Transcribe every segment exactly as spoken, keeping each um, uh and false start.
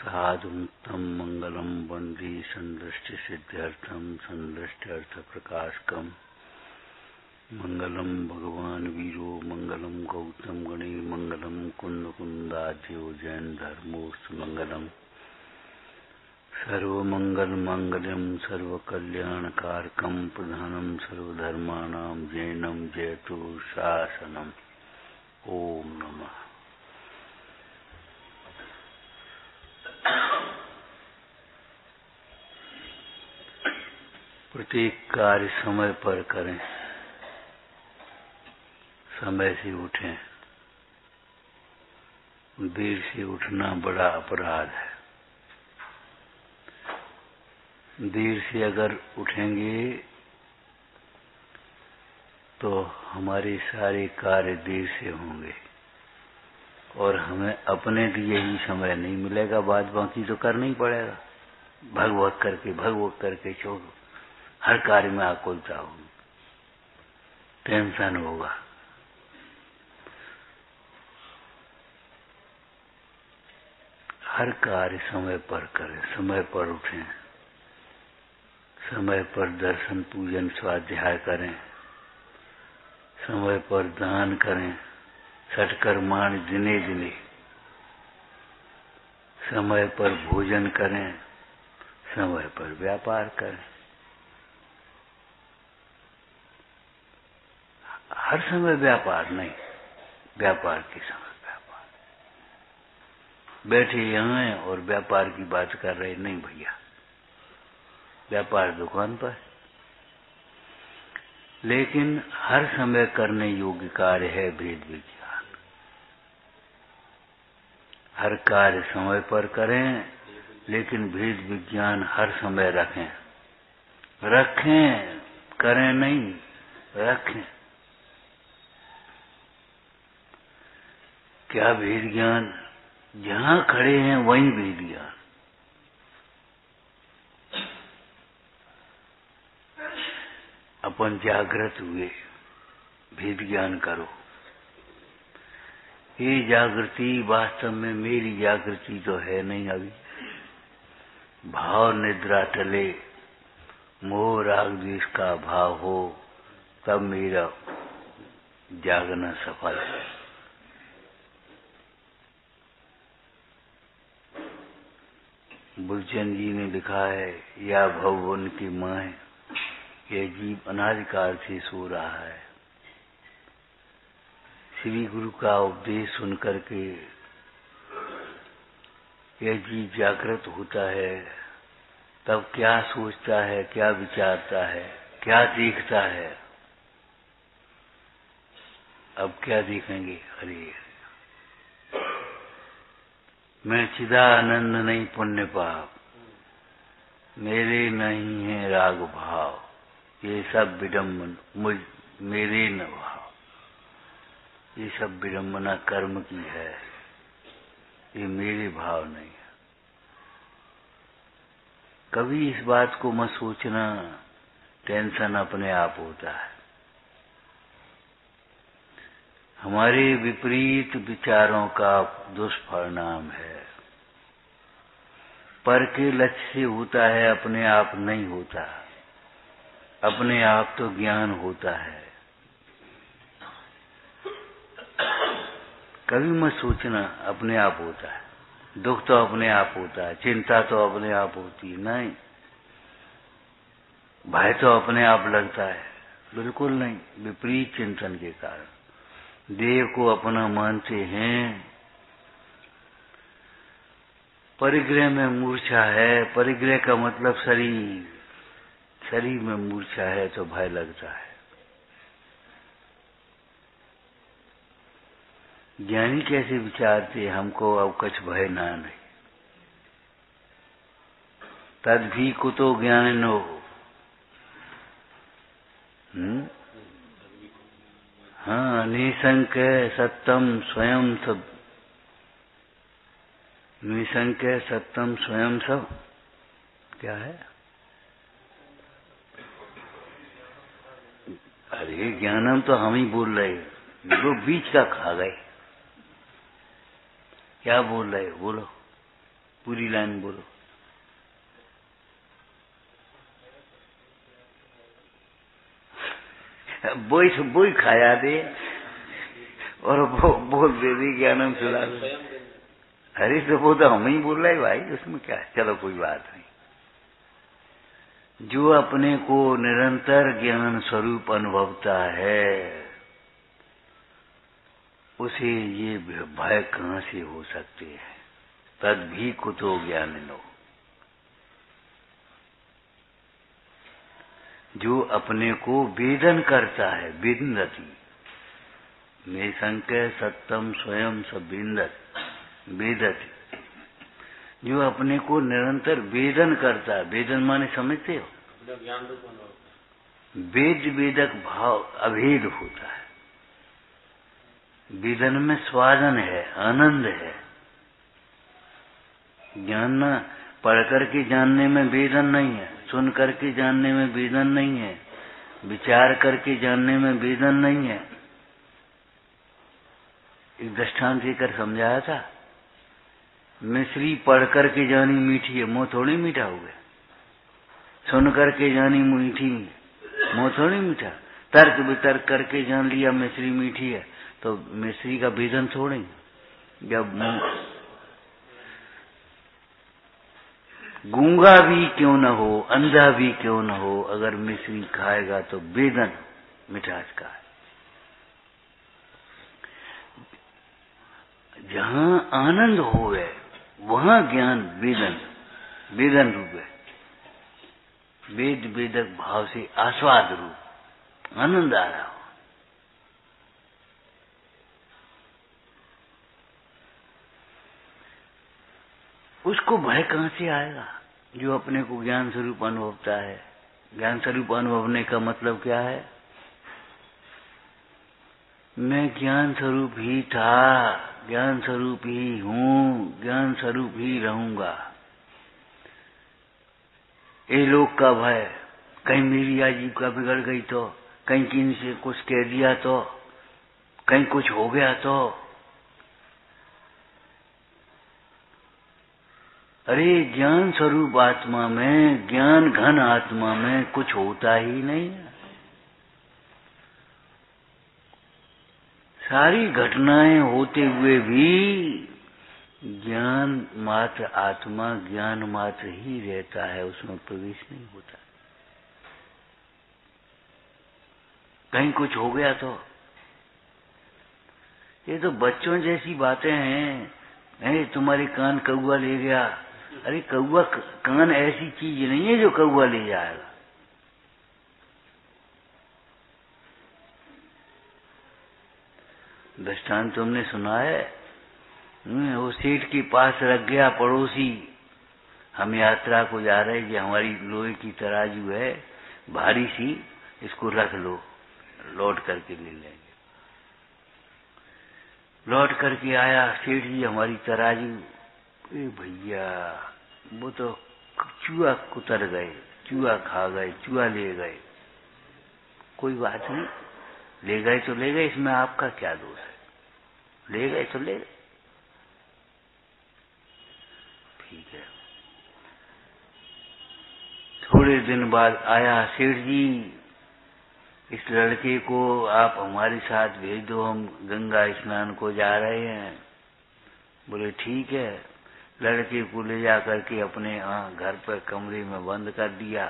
साधुतम मंगलम वंदे संदृष्टि सिद्ध्यर्थम संदृष्ट्यर्थ प्रकाशकम मंगलम भगवान वीरो मंगलम गौतम गणे मंगलम कुंद कुंदाज्यो जैन धर्मोस्त मंगलम सर्वमंगल मांगल्यम सर्वकल्याणकारकम प्रधानम सर्वधर्माणां जैनम जयतु शासनम। ओम नमः। प्रत्येक कार्य समय पर करें, समय से उठें। देर से उठना बड़ा अपराध है। देर से अगर उठेंगे तो हमारे सारे कार्य देर से होंगे और हमें अपने लिए ही समय नहीं मिलेगा। बाद बाकी तो करना ही पड़ेगा। भगवत करके भगवत करके छोड़ो, हर कार्य में आकुलता होगी, टेंशन होगा। हर कार्य समय पर करें, समय पर उठें, समय पर दर्शन पूजन स्वाध्याय करें, समय पर दान करें, सत्कर्माण दिने दिने, समय पर भोजन करें, समय पर व्यापार करें। हर समय व्यापार नहीं, व्यापार के समय व्यापार। बैठे यहाँ हैं और व्यापार की बात कर रहे नहीं भैया, व्यापार दुकान पर। लेकिन हर समय करने योग्य कार्य है वेद विज्ञान। हर कार्य समय पर करें, लेकिन वेद विज्ञान हर समय रखें। रखें, करें नहीं, रखें। क्या वेद ज्ञान? जहां खड़े हैं वहीं वेद ज्ञान। अपन जागृत हुए, भेद ज्ञान करो। ये जागृति वास्तव में मेरी जागृति तो है नहीं। अभी भाव निद्रा टले, मोह राग द्वेष का भाव हो, तब मेरा जागना सफल है। बुलचंद जी ने लिखा है, या भवन की माँ, यह जीव अनादिकाल से सो रहा है। श्री गुरु का उपदेश सुनकर के यह जीव जागृत होता है, तब क्या सोचता है, क्या विचारता है, क्या देखता है। अब क्या देखेंगे? अरे मैं चिदानंद नहीं पुण्य पाप, मेरे नहीं है राग भाव, ये सब विडम्बन मुझ मेरे न भाव। ये सब विडम्बना कर्म की है, ये मेरे भाव नहीं है। कभी इस बात को मत सोचना, टेंशन अपने आप होता है। हमारे विपरीत विचारों का दुष्परिणाम है। पर के लक्ष्य से होता है, अपने आप नहीं होता। अपने आप तो ज्ञान होता है। कभी मत सोचना अपने आप होता है। दुख तो अपने आप होता है, चिंता तो अपने आप होती है। नहीं, भय तो अपने आप लगता है। बिल्कुल नहीं, विपरीत चिंतन के कारण देव को अपना मानते हैं। परिग्रह में मूर्छा है। परिग्रह का मतलब शरीर। शरीर में मूर्छा है तो भय लगता है। ज्ञानी कैसे विचारते, हमको अब कुछ भय ना नहीं। तद भी कुतो ज्ञानिनो। हम्म हाँ, निसंक सत्यम स्वयं सब। निसंक सत्यम स्वयं सब क्या है? अरे ज्ञानम तो हम ही बोल रहे, वो बीच का खा गए। क्या बोल रहे? बोलो। पूरी लाइन बोलो। बोई से बोई खाया दे और वो बोल दे दी ज्ञानम सुधा। अरे तो वो तो हम ही बोल रहे भाई, उसमें क्या है। चलो कोई बात नहीं। जो अपने को निरंतर ज्ञान स्वरूप अनुभवता है, उसे ये भय कहाँ से हो सकते हैं। तद भी कुतो ज्ञानिनो। जो अपने को वेदन करता है, विन्दति में संख्य सत्यम स्वयं सब विन्दत वेदति। जो अपने को निरंतर वेदन करता है, वेदन माने समझते हो, वेद वेदक भाव अभेद होता है। वेदन में स्वादन है, आनंद है। जानना पढ़ करके जानने में वेदन नहीं है, सुन करके जानने में वेदन नहीं है, विचार करके जानने में वेदन नहीं है। एक दृष्टांत देकर समझाया था। मिश्री पढ़ करके जानी मीठी है, मुंह थोड़ी मीठा हो गया। सुन करके जानी मीठी, मुंह थोड़ी मीठा। तर्क वितर्क करके जान लिया मिश्री मीठी है, तो मिश्री का वेदन थोड़ी। जब मुंह गूंगा भी क्यों न हो, अंधा भी क्यों न हो, अगर मिश्री खाएगा तो वेदन मिठास का है। जहां आनंद होवे वहां ज्ञान वेदन वेदन रूप है। वेद वेदक भाव से आस्वाद रूप आनंद आ रहा हो। उसको भय कहां से आएगा? जो अपने को ज्ञान स्वरूप अनुभवता है। ज्ञान स्वरूप अनुभवने का मतलब क्या है? मैं ज्ञान स्वरूप ही था, ज्ञान स्वरूप ही हूँ, ज्ञान स्वरूप ही रहूंगा। ये लोक का भय, कहीं मेरी आजीविका बिगड़ गई तो, कहीं किसी से कुछ कह दिया तो, कहीं कुछ हो गया तो। अरे ज्ञान स्वरूप आत्मा में, ज्ञान घन आत्मा में कुछ होता ही नहीं है। सारी घटनाएं होते हुए भी ज्ञान मात्र आत्मा ज्ञान मात्र ही रहता है, उसमें प्रवेश नहीं होता। कहीं कुछ हो गया तो, ये तो बच्चों जैसी बातें हैं। अरे तुम्हारे कान कौआ ले गया। अरे कौआ कान ऐसी चीज नहीं है जो कौआ ले जाएगा। दृष्टांत तुमने सुना है, वो सेठ के पास रख गया पड़ोसी। हम यात्रा को जा रहे हैं, ये हमारी लोहे की तराजू है भारी सी, इसको रख लो, लौट करके ले लेंगे। लौट करके आया सेठ जी, हमारी तराजू। ए भैया, वो तो चूहा कुतर गए, चूहा खा गए, चूहा ले गए। कोई बात नहीं, ले गए तो ले गए, इसमें आपका क्या दोष है? ले गए तो ले गए, ठीक है। थोड़े दिन बाद आया सेठ जी, इस लड़के को आप हमारे साथ भेज दो, हम गंगा स्नान को जा रहे हैं। बोले ठीक है। लड़के को ले जा करके अपने घर पर कमरे में बंद कर दिया।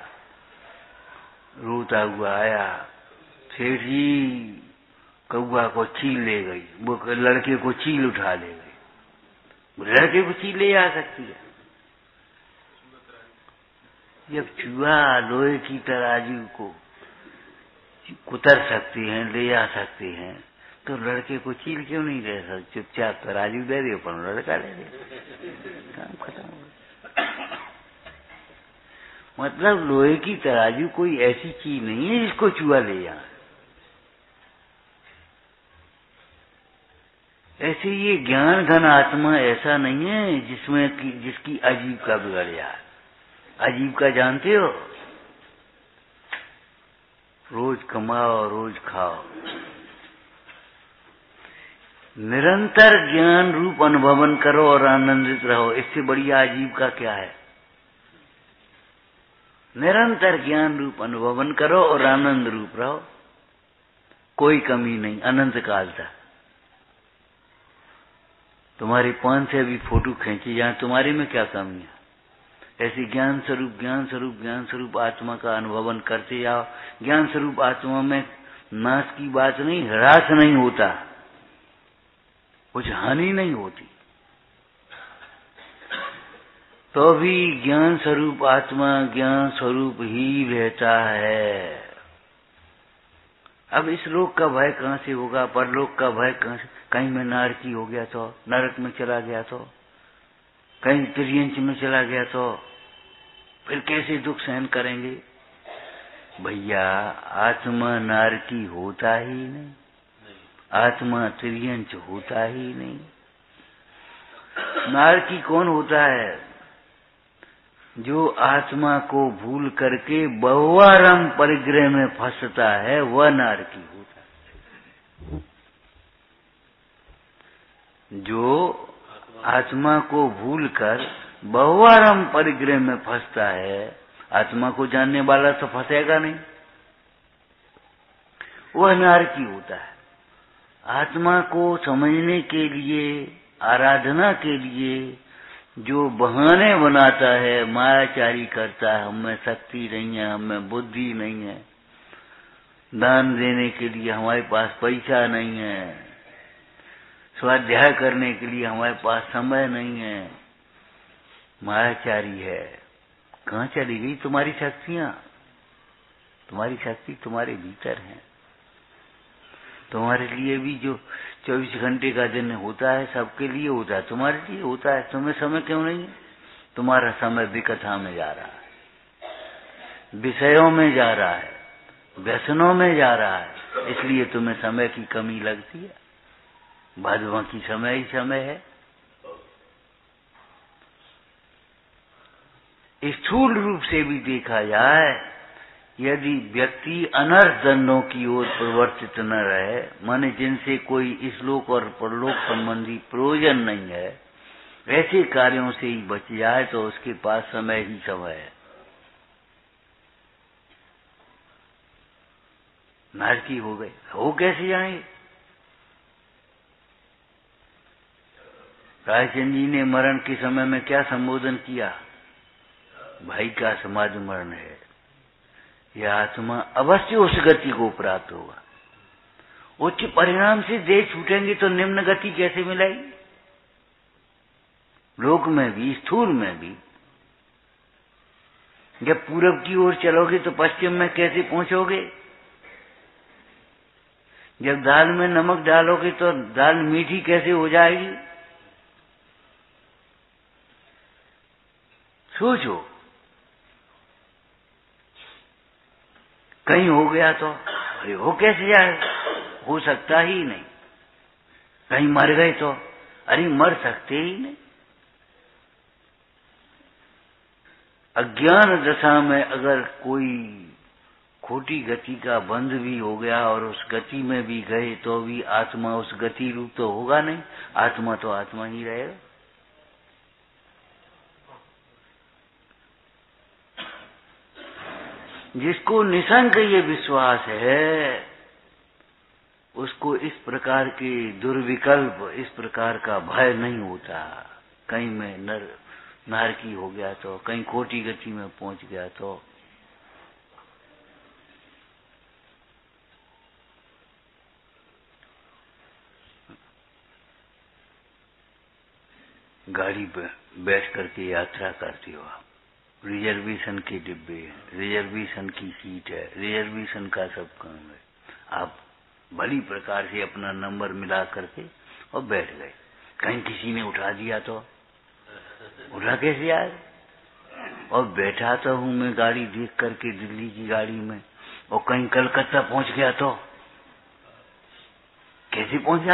रोता हुआ आया, सेठ जी कौआ को चील ले गई। वो लड़के को चील उठा ले गई। लड़के को चील ले जा सकती है? जब चूहा लोहे की तराजू को कुतर सकते हैं, ले जा सकते हैं, तो लड़के को चील क्यों नहीं ले सकते? चुपचाप तराजू दे दे, पर लड़का ले दे, काम खत्म हो गया। मतलब लोहे की तराजू कोई ऐसी चीज नहीं है जिसको चूहा ले जाए। ऐसे ये ज्ञान घन आत्मा ऐसा नहीं है जिसमें कि, जिसकी आजीविका बिगड़ जाए। आजीविका जानते हो? रोज कमाओ रोज खाओ। निरंतर ज्ञान रूप अनुभवन करो और आनंदित रहो, इससे बड़ी आजीविका क्या है। निरंतर ज्ञान रूप अनुभवन करो और आनंद रूप रहो, कोई कमी नहीं, अनंत काल तक। तुम्हारे पान से अभी फोटो खींची जाए, तुम्हारे में क्या कमी है। ऐसी ज्ञान स्वरूप ज्ञान स्वरूप ज्ञान स्वरूप आत्मा का अनुभवन करते जाओ। ज्ञान स्वरूप आत्मा में नाश की बात नहीं, ह्रास नहीं होता, कुछ हानि नहीं होती, तो भी ज्ञान स्वरूप आत्मा ज्ञान स्वरूप ही रहता है। अब इस लोक का भय कहाँ से होगा, परलोक का भय कहाँ से। कहीं मैं नारकी हो गया तो, नरक में चला गया तो, कहीं तिर्यंच में चला गया तो फिर कैसे दुख सहन करेंगे। भैया आत्मा नारकी होता ही नहीं, आत्मा तिर्यंच होता ही नहीं। नारकी कौन होता है, जो आत्मा को भूल करके बहुवारम परिग्रह में फंसता है, वह नारकी होता है। जो आत्मा को भूल कर बहुवारम परिग्रह में फंसता है, आत्मा को जानने वाला तो फंसेगा नहीं, वह नारकी होता है। आत्मा को समझने के लिए, आराधना के लिए जो बहाने बनाता है, मायाचारी करता है, हमें शक्ति नहीं है, हमें बुद्धि नहीं है, दान देने के लिए हमारे पास पैसा नहीं है, स्वाध्याय करने के लिए हमारे पास समय नहीं है, मायाचारी है। कहाँ चली गई तुम्हारी शक्तियां। तुम्हारी शक्ति तुम्हारे भीतर है। तुम्हारे लिए भी जो चौबीस घंटे का दिन होता है, सबके लिए होता है, तुम्हारे लिए होता है। तुम्हें समय क्यों नहीं है। तुम्हारा समय विकथा में जा रहा है, विषयों में जा रहा है, व्यसनों में जा रहा है, इसलिए तुम्हें समय की कमी लगती है। बाद बाकी समय ही समय है। स्थूल रूप से भी देखा जाए, यदि व्यक्ति अनर्थ धंधों की ओर प्रवर्तित न रहे, माने जिनसे कोई इसलोक और परलोक संबंधी प्रयोजन नहीं है, ऐसे कार्यों से ही बच जाए तो उसके पास समय ही समय है। नारकी हो गए, हो कैसे जाएंगे। रायचंद जी ने मरण के समय में क्या संबोधन किया, भाई का समाधि मरण है, यह आत्मा अवश्य उस गति को प्राप्त होगा। उच्च परिणाम से देह छूटेंगे तो निम्न गति कैसे मिलेगी। लोक में भी, स्थूल में भी। जब पूरब की ओर चलोगे तो पश्चिम में कैसे पहुंचोगे। जब दाल में नमक डालोगे तो दाल मीठी कैसे हो जाएगी। सोचो, कहीं हो गया तो अरे हो कैसे जाए, हो सकता ही नहीं। कहीं मर गए तो अरे मर सकते ही नहीं। अज्ञान दशा में अगर कोई खोटी गति का बंध भी हो गया और उस गति में भी गए तो भी आत्मा उस गति रूप तो होगा नहीं, आत्मा तो आत्मा ही रहेगा। जिसको निसंक ये विश्वास है, उसको इस प्रकार के दुर्विकल्प, इस प्रकार का भय नहीं होता। कहीं मैं नर नारकी हो गया तो, कहीं खोटी गति में पहुंच गया तो। गाड़ी बैठ करके यात्रा करते हो आप, रिजर्वेशन के डिब्बे हैं, रिजर्वेशन की सीट है, रिजर्वेशन का सब काम है। आप भली प्रकार से अपना नंबर मिला करके और बैठ गए। कहीं किसी ने उठा दिया तो उठा कैसे आए। और बैठा तो हूं मैं गाड़ी देख करके दिल्ली की गाड़ी में, और कहीं कलकत्ता पहुंच गया तो कैसे पहुंचा।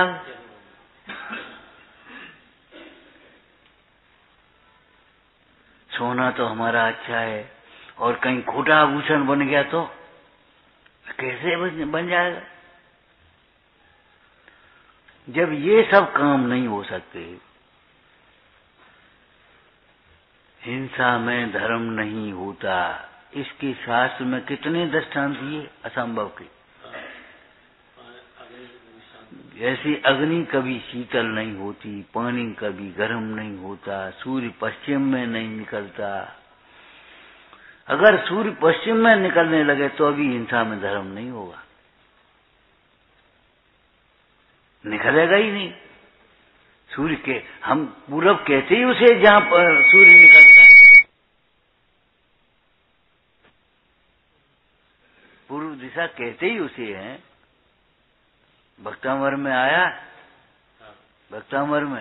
सोना तो हमारा अच्छा है और कहीं खोटा आभूषण बन गया तो कैसे बन जाएगा। जब ये सब काम नहीं हो सकते, हिंसा में धर्म नहीं होता, इसके शास्त्र में कितने दृष्टांत दिए असंभव के। जैसे अग्नि कभी शीतल नहीं होती, पानी कभी गर्म नहीं होता, सूर्य पश्चिम में नहीं निकलता। अगर सूर्य पश्चिम में निकलने लगे तो अभी हिंसा में धर्म नहीं होगा, निकलेगा ही नहीं। सूर्य के हम पूरब कहते ही उसे जहां पर सूर्य निकलता है, पूर्व दिशा कहते ही उसे हैं। भक्तामर में आया, भक्तामर में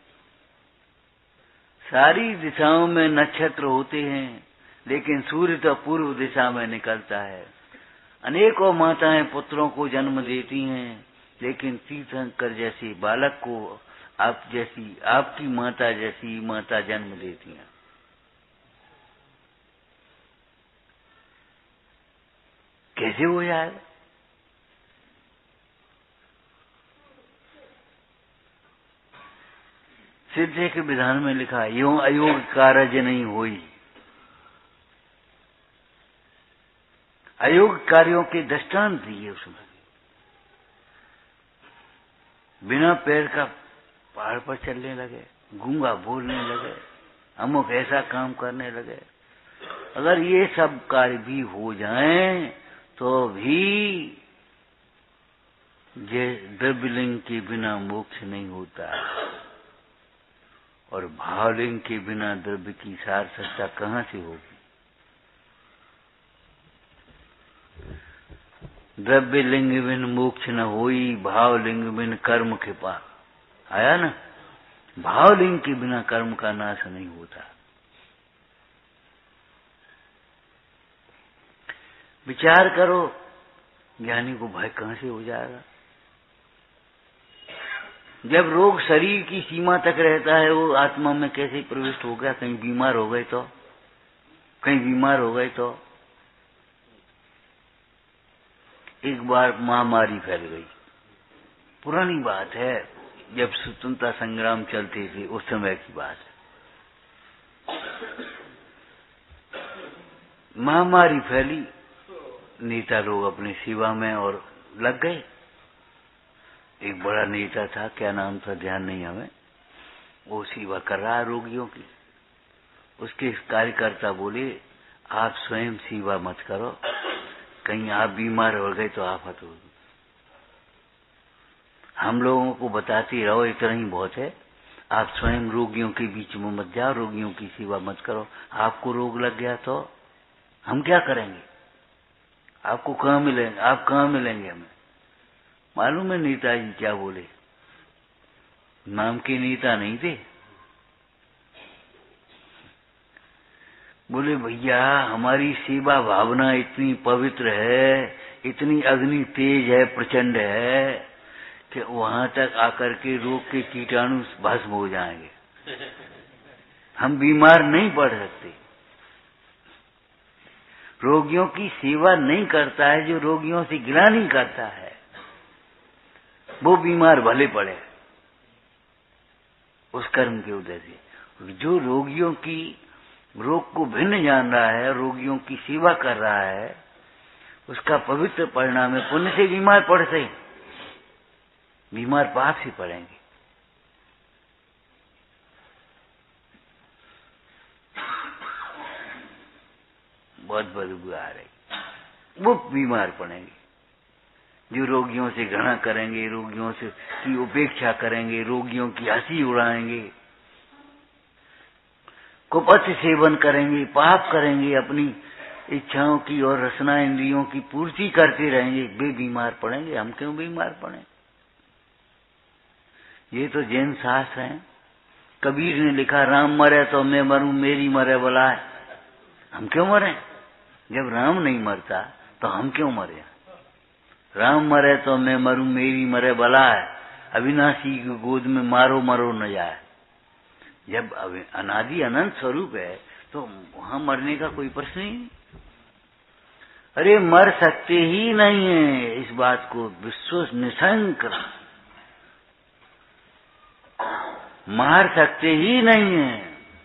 सारी दिशाओं में नक्षत्र होते हैं, लेकिन सूर्य तो पूर्व दिशा में निकलता है। अनेकों माताएं पुत्रों को जन्म देती हैं, लेकिन तीर्थंकर जैसी बालक को आप जैसी, आपकी माता जैसी माता जन्म देती हैं। कैसे हो जाएगा? सिद्धे के विधान में लिखा है, यूं अयोग कार्य नहीं होई। अयोग कार्यों के दृष्टांत दिए उसमें। बिना पैर का पहाड़ पर चलने लगे, गूंगा बोलने लगे, अमुक ऐसा काम करने लगे। अगर ये सब कार्य भी हो जाएं तो भी ये द्रव्यलिंग के बिना मोक्ष नहीं होता, और भावलिंग के बिना द्रव्य की सार्थकता कहाँ से होगी? द्रव्य लिंग बिन मोक्ष न होई, भाव लिंग बिन कर्म कृपा। आया ना, भाव लिंग के बिना कर्म का नाश नहीं होता। विचार करो, ज्ञानी को भय कहां से हो जाएगा? जब रोग शरीर की सीमा तक रहता है, वो आत्मा में कैसे प्रविष्ट हो गया? कहीं बीमार हो गए तो, कहीं बीमार हो गए तो। एक बार महामारी फैल गई, पुरानी बात है, जब स्वतंत्रता संग्राम चलते थे उस समय की बात है। महामारी फैली, नेता लोग अपनी सेवा में और लग गए। एक बड़ा नेता था, क्या नाम था ध्यान नहीं हमें, वो सेवा कर रहा है रोगियों की। उसके कार्यकर्ता बोले, आप स्वयं सेवा मत करो, कहीं आप बीमार हो गए तो आफत होगी। हम लोगों को बताते रहो, इतना ही बहुत है। आप स्वयं रोगियों के बीच में मत जाओ, रोगियों की सेवा मत करो। आपको रोग लग गया तो हम क्या करेंगे? आपको कहाँ मिलेंगे? आप कहाँ मिलेंगे हमें? मालूम है नेताजी क्या बोले? नाम के नेता नहीं थे। बोले, भैया हमारी सेवा भावना इतनी पवित्र है, इतनी अग्नि तेज है, प्रचंड है कि वहां तक आकर के रोग के कीटाणु भस्म हो जाएंगे। हम बीमार नहीं पड़ सकते। रोगियों की सेवा नहीं करता है जो रोगियों से गिलानी करता है, वो बीमार भले पड़े उस कर्म के उदय से। जो रोगियों की रोग को भिन्न जान रहा है, रोगियों की सेवा कर रहा है, उसका पवित्र परिणाम है। पुण्य से बीमार पड़ते, बीमार पाप से पड़ेंगे। बहुत बदबू आ रही, वो बीमार पड़ेंगे। जो रोगियों से घृणा करेंगे, रोगियों से की उपेक्षा करेंगे, रोगियों की हंसी उड़ाएंगे, कुपथ सेवन करेंगे, पाप करेंगे, अपनी इच्छाओं की और रसना इंद्रियों की पूर्ति करते रहेंगे, वे बीमार पड़ेंगे। हम क्यों बीमार पड़े? ये तो जैन शास्त्र हैं। कबीर ने लिखा, राम मरे तो मैं मरूं, मेरी मरे बलाए। हम क्यों मरे? जब राम नहीं मरता तो हम क्यों मरे? राम मरे तो मैं मरूं, मेरी मरे बलाए, अविनाशी की गोद में मारो मरो न जाए। जब अनादि अनंत स्वरूप है तो वहां मरने का कोई प्रश्न ही नहीं। अरे मर सकते ही नहीं है, इस बात को विश्वास निशंक मार सकते ही नहीं है।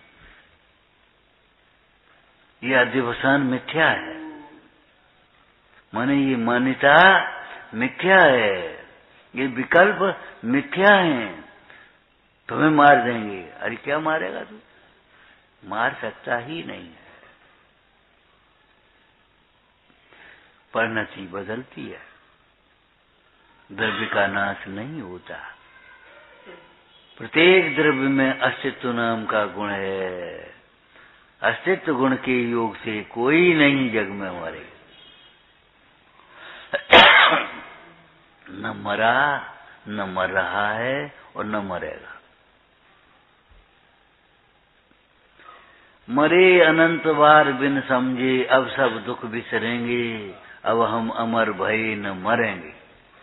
ये अध्यवसान मिथ्या है, माने ये मान्यता मिथ्या है, ये विकल्प मिथ्या है। तुम्हें मार देंगे, अरे क्या मारेगा तू? मार सकता ही नहीं है। परिणति बदलती है, द्रव्य का नाश नहीं होता। प्रत्येक द्रव्य में अस्तित्व नाम का गुण है। अस्तित्व गुण के योग से कोई नहीं जग में मरे, न मरा, न मर रहा है और न मरेगा। मरे अनंत बार बिन समझे, अब सब दुख बिसरेंगे, अब हम अमर भये न मरेंगे।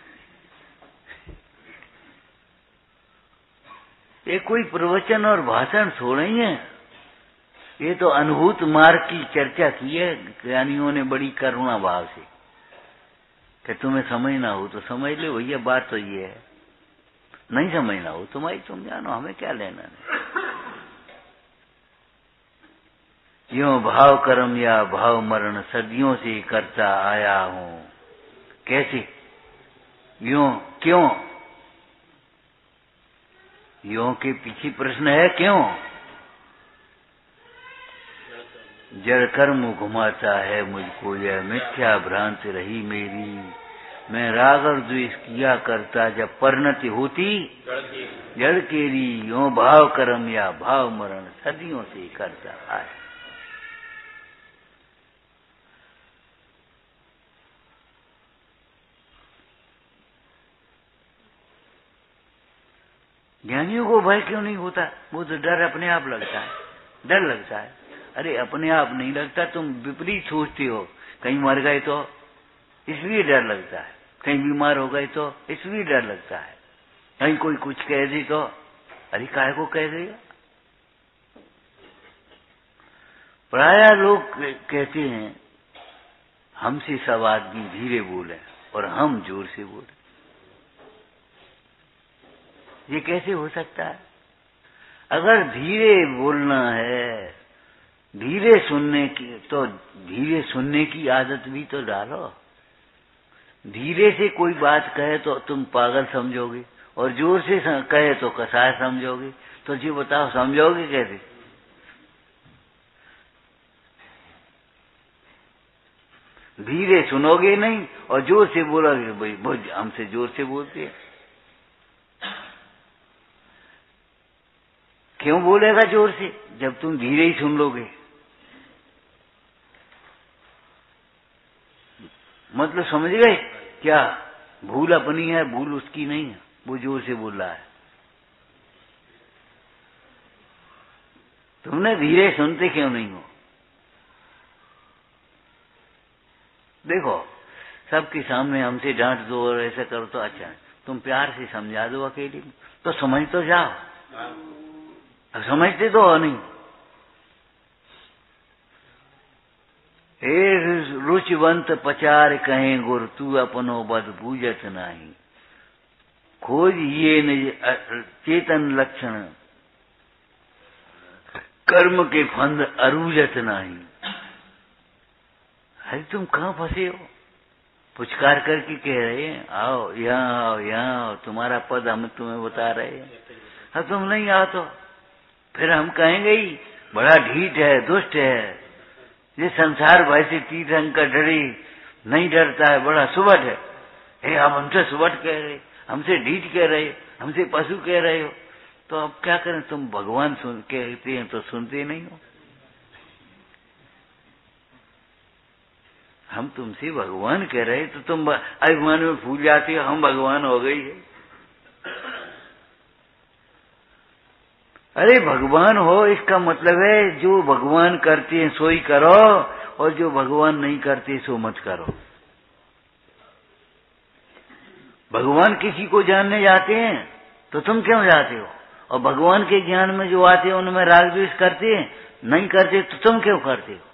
ये कोई प्रवचन और भाषण थोड़ा ही है, ये तो अनुभूत मार्ग की चर्चा की है ज्ञानियों ने बड़ी करुणा भाव से, कि तुम्हें समझना हो तो समझ ले भैया, बात तो ये है। नहीं समझना हो तुम्हारी तुम जानो, हमें क्या लेना नहीं। यो भाव कर्म या भाव मरण सदियों से करता आया हूं। कैसे? यो क्यों? यो के पीछे प्रश्न है क्यों? जड़ कर्म घुमाता है मुझको, यह मिथ्या भ्रांति रही मेरी। मैं राग और द्वेष किया करता, जब परिणति होती जड़ केरी। यो भाव कर्म या भाव मरण सदियों से करता आया। ज्ञानियों को भय क्यों नहीं होता? वो तो डर अपने आप लगता है, डर लगता है। अरे अपने आप नहीं लगता, तुम विपरीत सोचते हो। कहीं मर गए तो इसलिए डर लगता है, कहीं बीमार हो गए तो इसलिए डर लगता है, कहीं कोई कुछ कह दे तो अरे काहे को कह देगा। प्रायः लोग कहते हैं हमसे सब आदमी धीरे बोले और हम जोर से बोले। ये कैसे हो सकता है? अगर धीरे बोलना है, धीरे सुनने की, तो धीरे सुनने की आदत भी तो डालो। धीरे से कोई बात कहे तो तुम पागल समझोगे, और जोर से कहे तो कसाय समझोगे। तो जी बताओ, समझोगे कैसे? धीरे सुनोगे नहीं और जोर से बोलोगे, भाई बहुत हमसे जोर से बोलते हैं। क्यों बोलेगा जोर से जब तुम धीरे ही सुन लोगे? मतलब समझ गए क्या? भूल अपनी है, भूल उसकी नहीं है। वो जोर से बोल रहा है, तुमने धीरे सुनते क्यों नहीं हो? देखो, सबके सामने हमसे डांट दो और ऐसा करो तो अच्छा है। तुम प्यार से समझा दो अकेले में, तो समझ तो जाओ। अब समझते तो हो नहीं। हे रुचिवंत पचार कहें गुर, तू अपनो बद बूझत नाही। खोज ये निज चेतन लक्षण, कर्म के फंद अरूजत नाही। अरे तुम कहाँ फंसे हो? पुचकार करके कह रहे हैं आओ यहाँ आओ यहाँ आओ, तुम्हारा पद हम तुम्हें बता रहे हैं। अब तुम नहीं आओ तो फिर हम कहेंगे ही बड़ा ढीठ है, दुष्ट है, ये संसार भय से तीर रंग का डरे नहीं डरता है, बड़ा सुबट है। हे आप हमसे सुबट कह रहे, हमसे ढीठ कह रहे, हमसे पशु कह रहे हो, तो अब क्या करें? तुम भगवान सुन कहते हैं तो सुनते नहीं हो। हम तुमसे भगवान कह रहे तो तुम अभिमान में फूल जाते हो, हम भगवान हो गई है। अरे भगवान हो इसका मतलब है जो भगवान करते हैं सो ही करो, और जो भगवान नहीं करते सो मत करो। भगवान किसी को जानने जाते हैं तो तुम क्यों जाते हो? और भगवान के ज्ञान में जो आते हैं उनमें राग द्वेष करते हैं, नहीं करते तो तुम क्यों करते हो?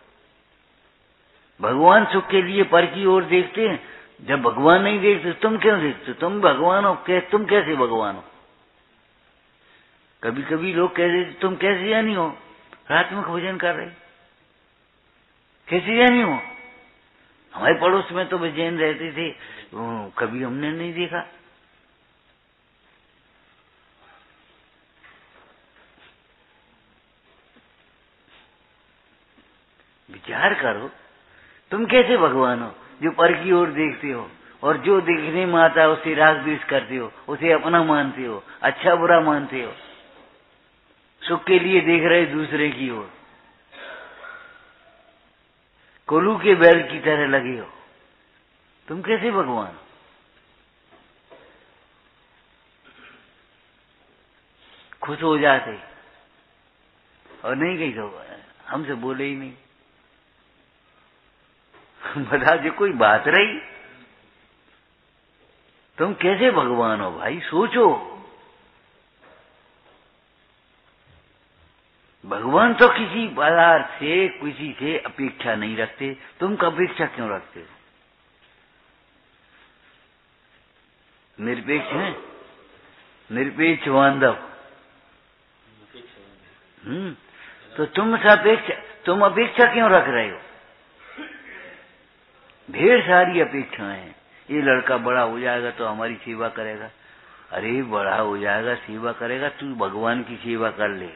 भगवान सुख के लिए पर की ओर देखते हैं, जब भगवान नहीं देखते तुम क्यों देखते? तुम भगवान हो, तुम कैसे भगवान हो? कभी कभी लोग कह रहे तुम कैसे जानी हो, रात में भोजन कर रहे, कैसे जानी हो? हमारे पड़ोस में तो जैन रहते थे, कभी हमने नहीं देखा। विचार करो, तुम कैसे भगवान हो जो पर की ओर देखते हो और जो देखने में आता है उसे राग द्वेष करते हो, उसे अपना मानते हो, अच्छा बुरा मानते हो, सुख के लिए देख रहे दूसरे की ओर, कोल्हू के बैल की तरह लगे हो। तुम कैसे भगवान? खुश हो जाते और नहीं गई तो हमसे बोले ही नहीं। बता जो कोई बात रही, तुम कैसे भगवान हो भाई? सोचो, भगवान तो किसी पदार्थ से किसी से अपेक्षा नहीं रखते, तुम अपेक्षा क्यों रखते हो? निरपेक्ष है, निरपेक्ष बांधव। हम्म तो तुम सापेक्षा, तुम अपेक्षा क्यों रख रहे हो? ढेर सारी अपेक्षाएं हैं। ये लड़का बड़ा हो जाएगा तो हमारी सेवा करेगा। अरे बड़ा हो जाएगा सेवा करेगा, तू भगवान की सेवा कर ले।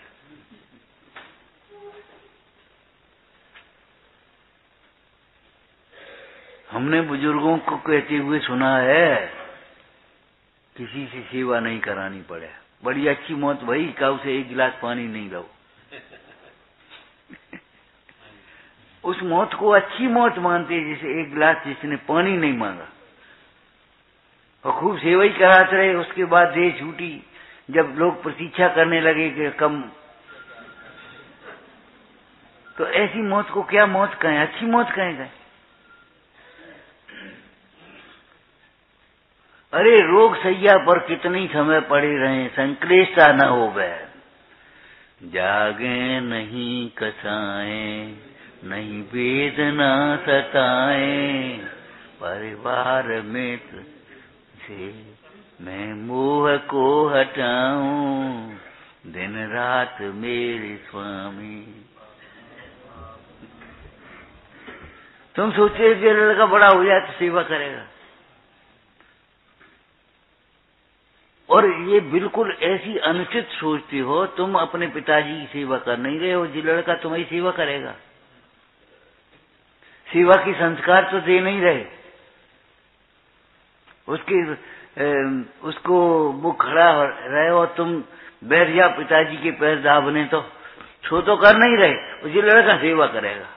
हमने बुजुर्गों को कहते हुए सुना है, किसी से सेवा नहीं करानी पड़े, बड़ी अच्छी मौत भाई, काऊ से एक गिलास पानी नहीं दो। उस मौत को अच्छी मौत मानते, जैसे एक गिलास जिसने पानी नहीं मांगा और खूब सेवा ही कराते रहे, उसके बाद देह छूटी, जब लोग प्रतीक्षा करने लगे कि कम, तो ऐसी मौत को क्या मौत कहें? अच्छी मौत कहें? अरे रोग सैया पर कितनी समय पड़े रहे, संक्लेशता न हो गए, जागे नहीं कसाए, नहीं वेदना सताए, परिवार में से मैं मोह को हटाऊं, दिन रात मेरे स्वामी। तुम सोचे कि लड़का बड़ा हो जाए तो सेवा करेगा, और ये बिल्कुल ऐसी अनुचित सोचती हो। तुम अपने पिताजी की सेवा कर नहीं रहे हो, जी लड़का तुम्हारी सेवा करेगा। सेवा की संस्कार तो दे नहीं रहे उसके, उसको वो खड़ा रहे और तुम बैठ जा पिताजी के पैर दाबने, तो छो तो कर नहीं रहे, उसी लड़का सेवा करेगा।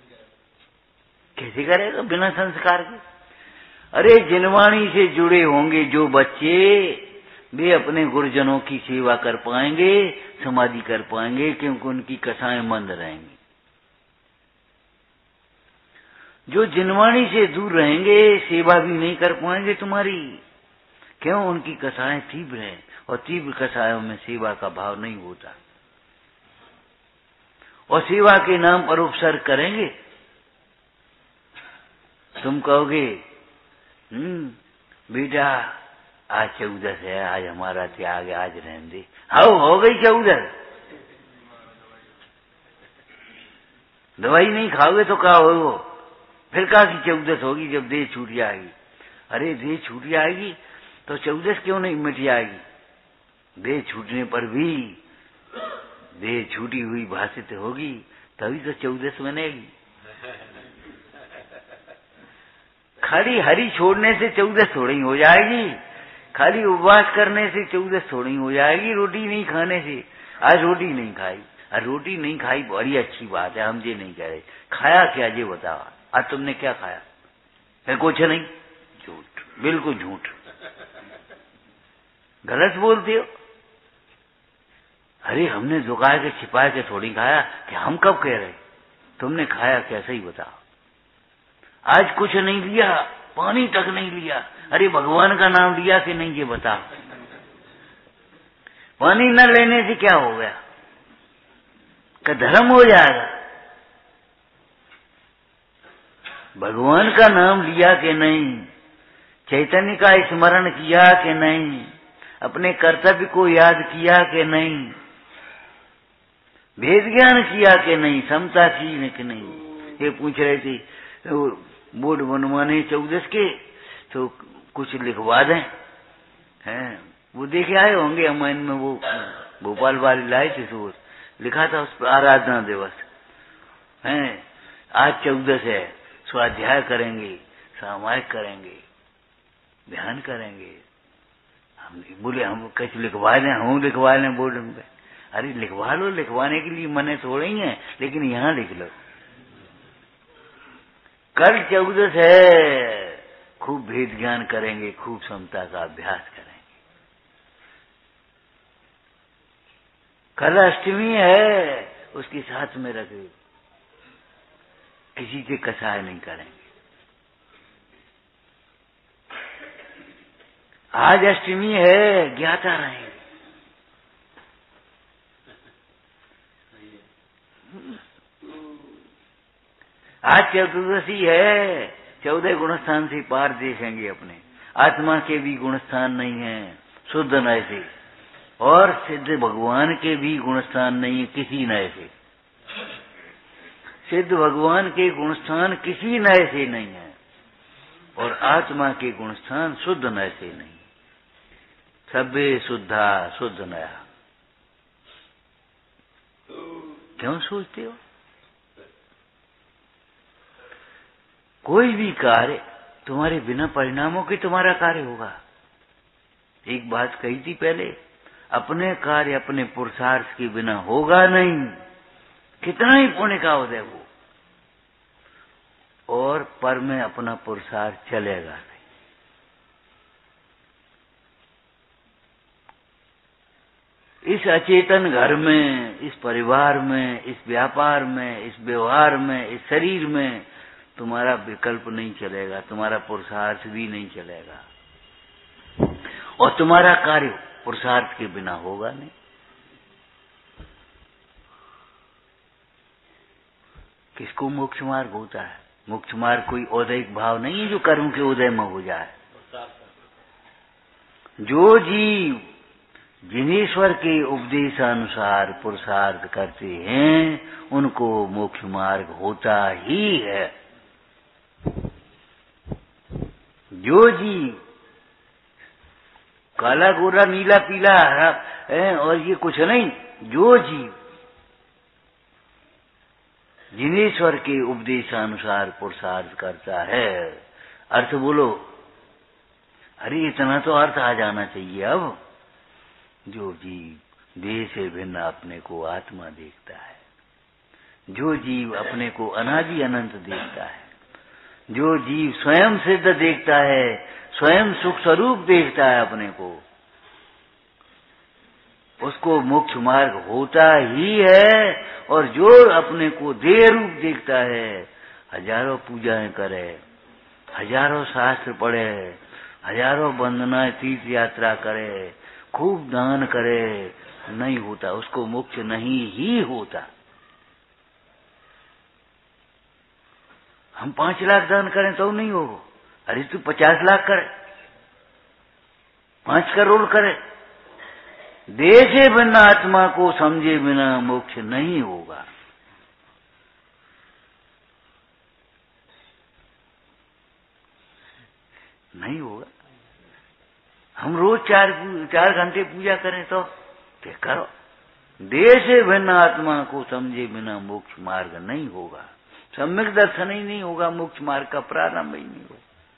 कैसे करेगा बिना संस्कार के? अरे जिनवाणी से जुड़े होंगे जो बच्चे, वे अपने गुरुजनों की सेवा कर पाएंगे, समाधि कर पाएंगे, क्योंकि उनकी कथाएं मंद रहेंगी। जो जिनवाणी से दूर रहेंगे सेवा भी नहीं कर पाएंगे तुम्हारी, क्यों? उनकी कथाएं तीव्र हैं और तीव्र कथाओं में सेवा का भाव नहीं होता, और सेवा के नाम पर उपसर्ग करेंगे। तुम कहोगे हम्म बेटा आज चौदस है, आज हमारा त्याग है, आज रहने दे। हाँ हो गई चौदस, दवाई नहीं खाओगे तो क्या हो? फिर कहा कि चौदस होगी जब देह छूट जाएगी। अरे देह छूट जाएगी तो चौदस क्यों नहीं मिट जाएगी? देह छूटने पर भी देह छूटी हुई भाषित होगी, तभी तो चौदस बनेगी। खाली हरी छोड़ने से चौदस थोड़ी हो जाएगी, खाली उपवास करने से चौदस थोड़ी हो जाएगी, रोटी नहीं खाने से। आज रोटी नहीं खाई, आज रोटी नहीं खाई बड़ी अच्छी बात है, हम ये नहीं कह रहे। खाया क्या ये बताओ, आज तुमने क्या खाया? है कुछ नहीं, झूठ, बिल्कुल झूठ, गलत बोलते हो। अरे हमने झुका के छिपा के थोड़ी खाया, कि हम कब कह रहे? तुमने खाया क्या सही बताओ। आज कुछ नहीं लिया, पानी तक नहीं लिया, अरे भगवान का नाम लिया कि नहीं ये बता। पानी न लेने से क्या हो गया? क्या धर्म हो जाएगा? भगवान का नाम लिया कि नहीं, चैतन्य का स्मरण किया कि नहीं, अपने कर्तव्य को याद किया कि नहीं, भेद ज्ञान किया कि नहीं, समता की कि नहीं। ये पूछ रहे थे बोर्ड बनवाने चौदस के, तो कुछ लिखवा दें, हैं वो देखे आए होंगे अमैन में, वो भोपाल वाले लाए थे, तो लिखा था उस पर आराधना दिवस हैं, आज चौदस है, स्वाध्याय करेंगे, सामायिक करेंगे, ध्यान करेंगे। हम बोले हम कैसे लिखवा दें, हम लिखवा लें बोर्ड में। अरे लिखवा लो, लिखवाने के लिए मने थोड़े ही है, लेकिन यहाँ लिख लो। कल चौदस है, खूब भेद ज्ञान करेंगे, खूब समता का अभ्यास करेंगे। कल अष्टमी है, उसके साथ में रखे, किसी से कसाय नहीं करेंगे। आज अष्टमी है, ज्ञाता रहेंगे। आज चतुर्दशी है, चौदह गुणस्थान से पार देखेंगे अपने। आत्मा के भी गुणस्थान नहीं है शुद्ध नय से, और सिद्ध भगवान के भी गुणस्थान नहीं है किसी नय से। सिद्ध भगवान के गुणस्थान किसी नय से नहीं है, और आत्मा के गुणस्थान शुद्ध नय से नहीं। सभ्य शुद्धा शुद्ध नया। क्यों सोचते हो? कोई भी कार्य तुम्हारे बिना परिणामों के तुम्हारा कार्य होगा। एक बात कही थी पहले, अपने कार्य अपने पुरुषार्थ के बिना होगा नहीं, कितना ही पुण्य का उदय हो, और पर में अपना पुरुषार्थ चलेगा नहीं। इस अचेतन घर में, इस परिवार में, इस व्यापार में, इस व्यवहार में, इस शरीर में तुम्हारा विकल्प नहीं चलेगा, तुम्हारा पुरुषार्थ भी नहीं चलेगा, और तुम्हारा कार्य पुरुषार्थ के बिना होगा नहीं। किसको मोक्ष मार्ग होता है? मोक्ष मार्ग कोई औदैहिक भाव नहीं है जो कर्म के उदय में हो जाए। जो जीव जिनेश्वर के उपदेशानुसार पुरुषार्थ करते हैं, उनको मोक्ष मार्ग होता ही है। जो जीव काला गोरा नीला पीला हरा है और ये कुछ नहीं, जो जीव जिनेश्वर के उपदेशानुसार पुरुषार्थ करता है। अर्थ बोलो। अरे इतना तो अर्थ आ जाना चाहिए अब। जो जीव देह से भिन्न अपने को आत्मा देखता है, जो जीव अपने को अनादि अनंत देखता है, जो जीव स्वयं सिद्ध देखता है, स्वयं सुख स्वरूप देखता है अपने को, उसको मोक्ष मार्ग होता ही है। और जो अपने को देह रूप देखता है, हजारों पूजाएं करे, हजारों शास्त्र पढ़े, हजारों वंदनाएं तीर्थ यात्रा करे, खूब दान करे, नहीं होता, उसको मोक्ष नहीं ही होता। हम पांच लाख दान करें तो नहीं होगा। अरे तू पचास लाख करे, पांच करोड़ करे, देह से बिना आत्मा को समझे बिना मोक्ष नहीं होगा। नहीं होगा। हम रोज चार चार घंटे पूजा करें तो क्या करो, देह से भिन्न आत्मा को समझे बिना मोक्ष मार्ग नहीं होगा। सम्यक दर्शन ही नहीं होगा, मोक्ष मार्ग का प्रारंभ ही नहीं होगा।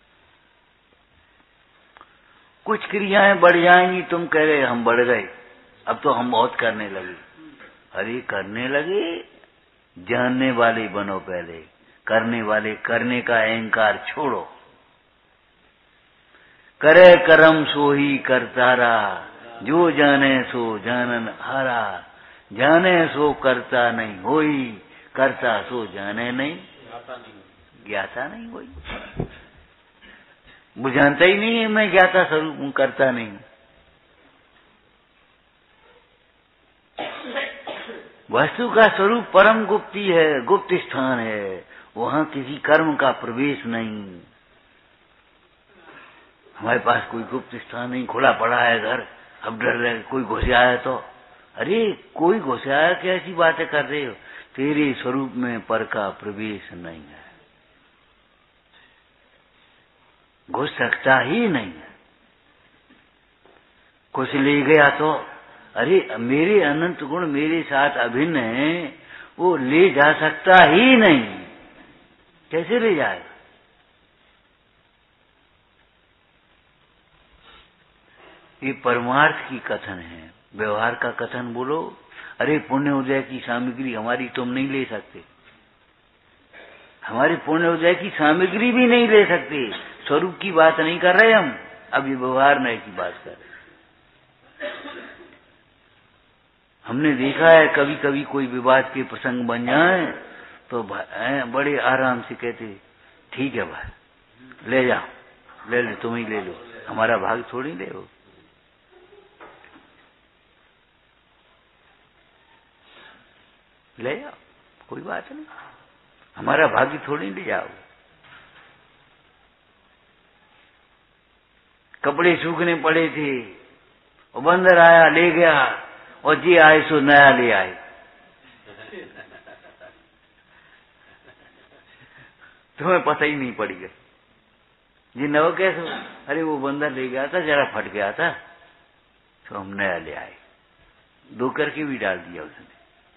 कुछ क्रियाएं बढ़ जाएंगी, तुम कह रहे हम बढ़ गए, अब तो हम बहुत करने लगे। अरे करने लगे, जानने वाले बनो पहले, करने वाले करने का अहंकार छोड़ो। करे करम सो ही करतारा, जो जाने सो जानन हारा, जाने सो करता नहीं होई, करता सो जाने नहीं ज्ञाता नहीं होई। वो जानता ही नहीं है मैं ज्ञाता स्वरूप हूं, करता नहीं। वस्तु का स्वरूप परम गुप्ती है, गुप्त स्थान है, वहां किसी कर्म का प्रवेश नहीं। हमारे पास कोई गुप्त स्थान नहीं, खुला पड़ा है घर, अब डर रहे कोई घुस आया तो अरे कोई घुसाया कैसी बातें कर रहे हो? तेरे स्वरूप में पर का प्रवेश नहीं है, घुस सकता ही नहीं है। कुछ ले गया तो अरे मेरे अनंत गुण मेरे साथ अभिन्न है, वो ले जा सकता ही नहीं, कैसे ले जाएगा? ये परमार्थ की कथन है, व्यवहार का कथन बोलो। अरे पुण्य उदय की सामग्री हमारी तुम नहीं ले सकते, हमारी पुण्य उदय की सामग्री भी नहीं ले सकते। स्वरूप की बात नहीं कर रहे हम, अब ये व्यवहार नए की बात कर रहे। हमने देखा है कभी कभी कोई विवाद के प्रसंग बन जाए तो बड़े आराम से कहते ठीक है भाई ले जाओ, ले लो, तुम ही ले लो, हमारा भाग थोड़ी ले हो। ले जाओ, कोई बात नहीं, हमारा भाग्य थोड़ी ले जाओ। कपड़े सूखने पड़े थे, वो बंदर आया ले गया, और जी आए सो नया ले आए। तुम्हें पता ही नहीं पड़ गया जी नव कैसे? अरे वो बंदर ले गया था, जरा फट गया था तो हम नया ले आए, दो करके भी डाल दिया उसने।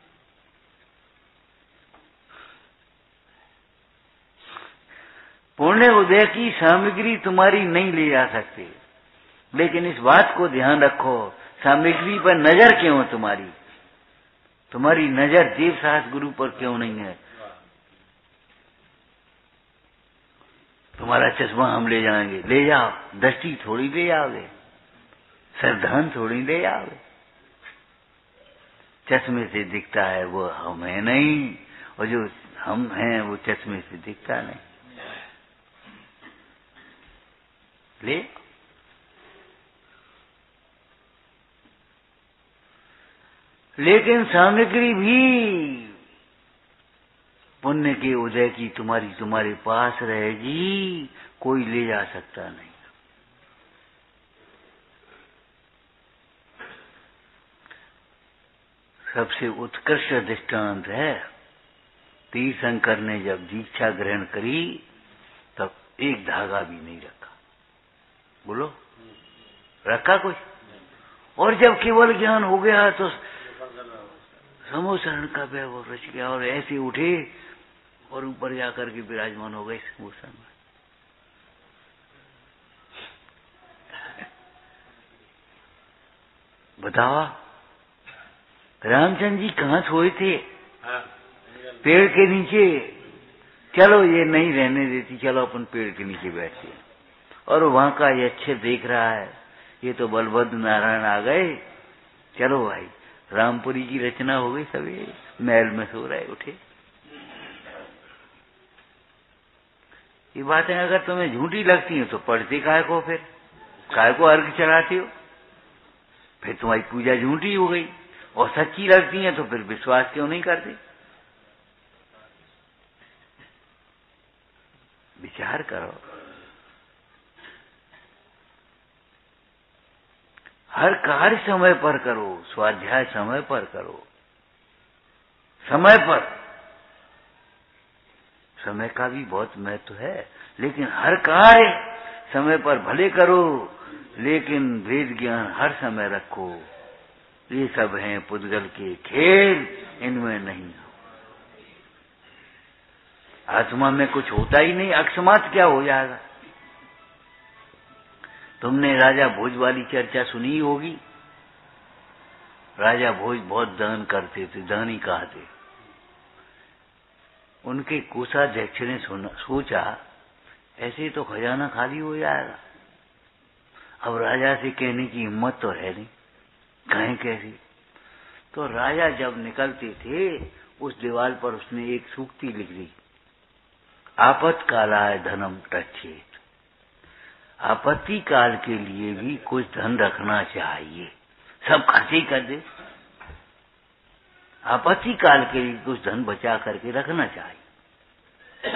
पुण्य उदय की सामग्री तुम्हारी नहीं ले जा सकते, लेकिन इस बात को ध्यान रखो, सामग्री पर नजर क्यों तुम्हारी? तुम्हारी नजर देव साहस गुरु पर क्यों नहीं है? तुम्हारा चश्मा हम ले जाएंगे, ले जाओ, दृष्टि थोड़ी ले जाओगे, श्रद्धान थोड़ी ले जाओगे। चश्मे से दिखता है वो हम है नहीं, और जो हम हैं वो चश्मे से दिखता नहीं। ले लेकिन सामग्री भी पुण्य के उदय की तुम्हारी तुम्हारे पास रहेगी, कोई ले जा सकता नहीं। सबसे उत्कृष्ट दृष्टांत है, तीर्थंकर ने जब दीक्षा ग्रहण करी तब एक धागा भी नहीं रखा। बोलो, रखा कुछ? और जब केवल ज्ञान हो गया तो समोसरण का वैभव रच गया, और ऐसे उठे और ऊपर जाकर के विराजमान हो गए समोसरण में। बताओ रामचंद्र जी कहाँ सोए थे? पेड़ के नीचे। चलो ये नहीं रहने देती, चलो अपन पेड़ के नीचे बैठते, और वहां का ये अच्छे देख रहा है, ये तो बलभद्र नारायण आ गए, चलो भाई रामपुरी की रचना हो गई, सभी महल में सो रहे उठे। ये बातें अगर तुम्हें झूठी लगती हैं तो पढ़ते काय को, फिर काय को अर्घ चढ़ाते हो? फिर तुम्हारी पूजा झूठी हो गई। और सच्ची लगती हैं तो फिर विश्वास क्यों नहीं करते? विचार करो। हर कार्य समय पर करो, स्वाध्याय समय पर करो, समय पर। समय का भी बहुत महत्व है, लेकिन हर कार्य समय पर भले करो, लेकिन वेद ज्ञान हर समय रखो। ये सब हैं पुद्गल के खेल, इनमें नहीं हो। आत्मा में कुछ होता ही नहीं, अकस्मात क्या हो जाएगा? तुमने राजा भोज वाली चर्चा सुनी होगी। राजा भोज बहुत दान करते थे, दानी कहते। उनके कोषाध्यक्ष ने सोचा ऐसे तो खजाना खाली हो जाएगा। अब राजा से कहने की हिम्मत तो है नहीं, कहें कैसे? तो राजा जब निकलते थे उस दीवार पर उसने एक सूक्ति लिख दी, आपत्कालाय धनम तच्छेत। आपत्ति काल के लिए भी कुछ धन रखना चाहिए, सब खर्च ही कर दे, आपत्ति काल के लिए कुछ धन बचा करके रखना चाहिए।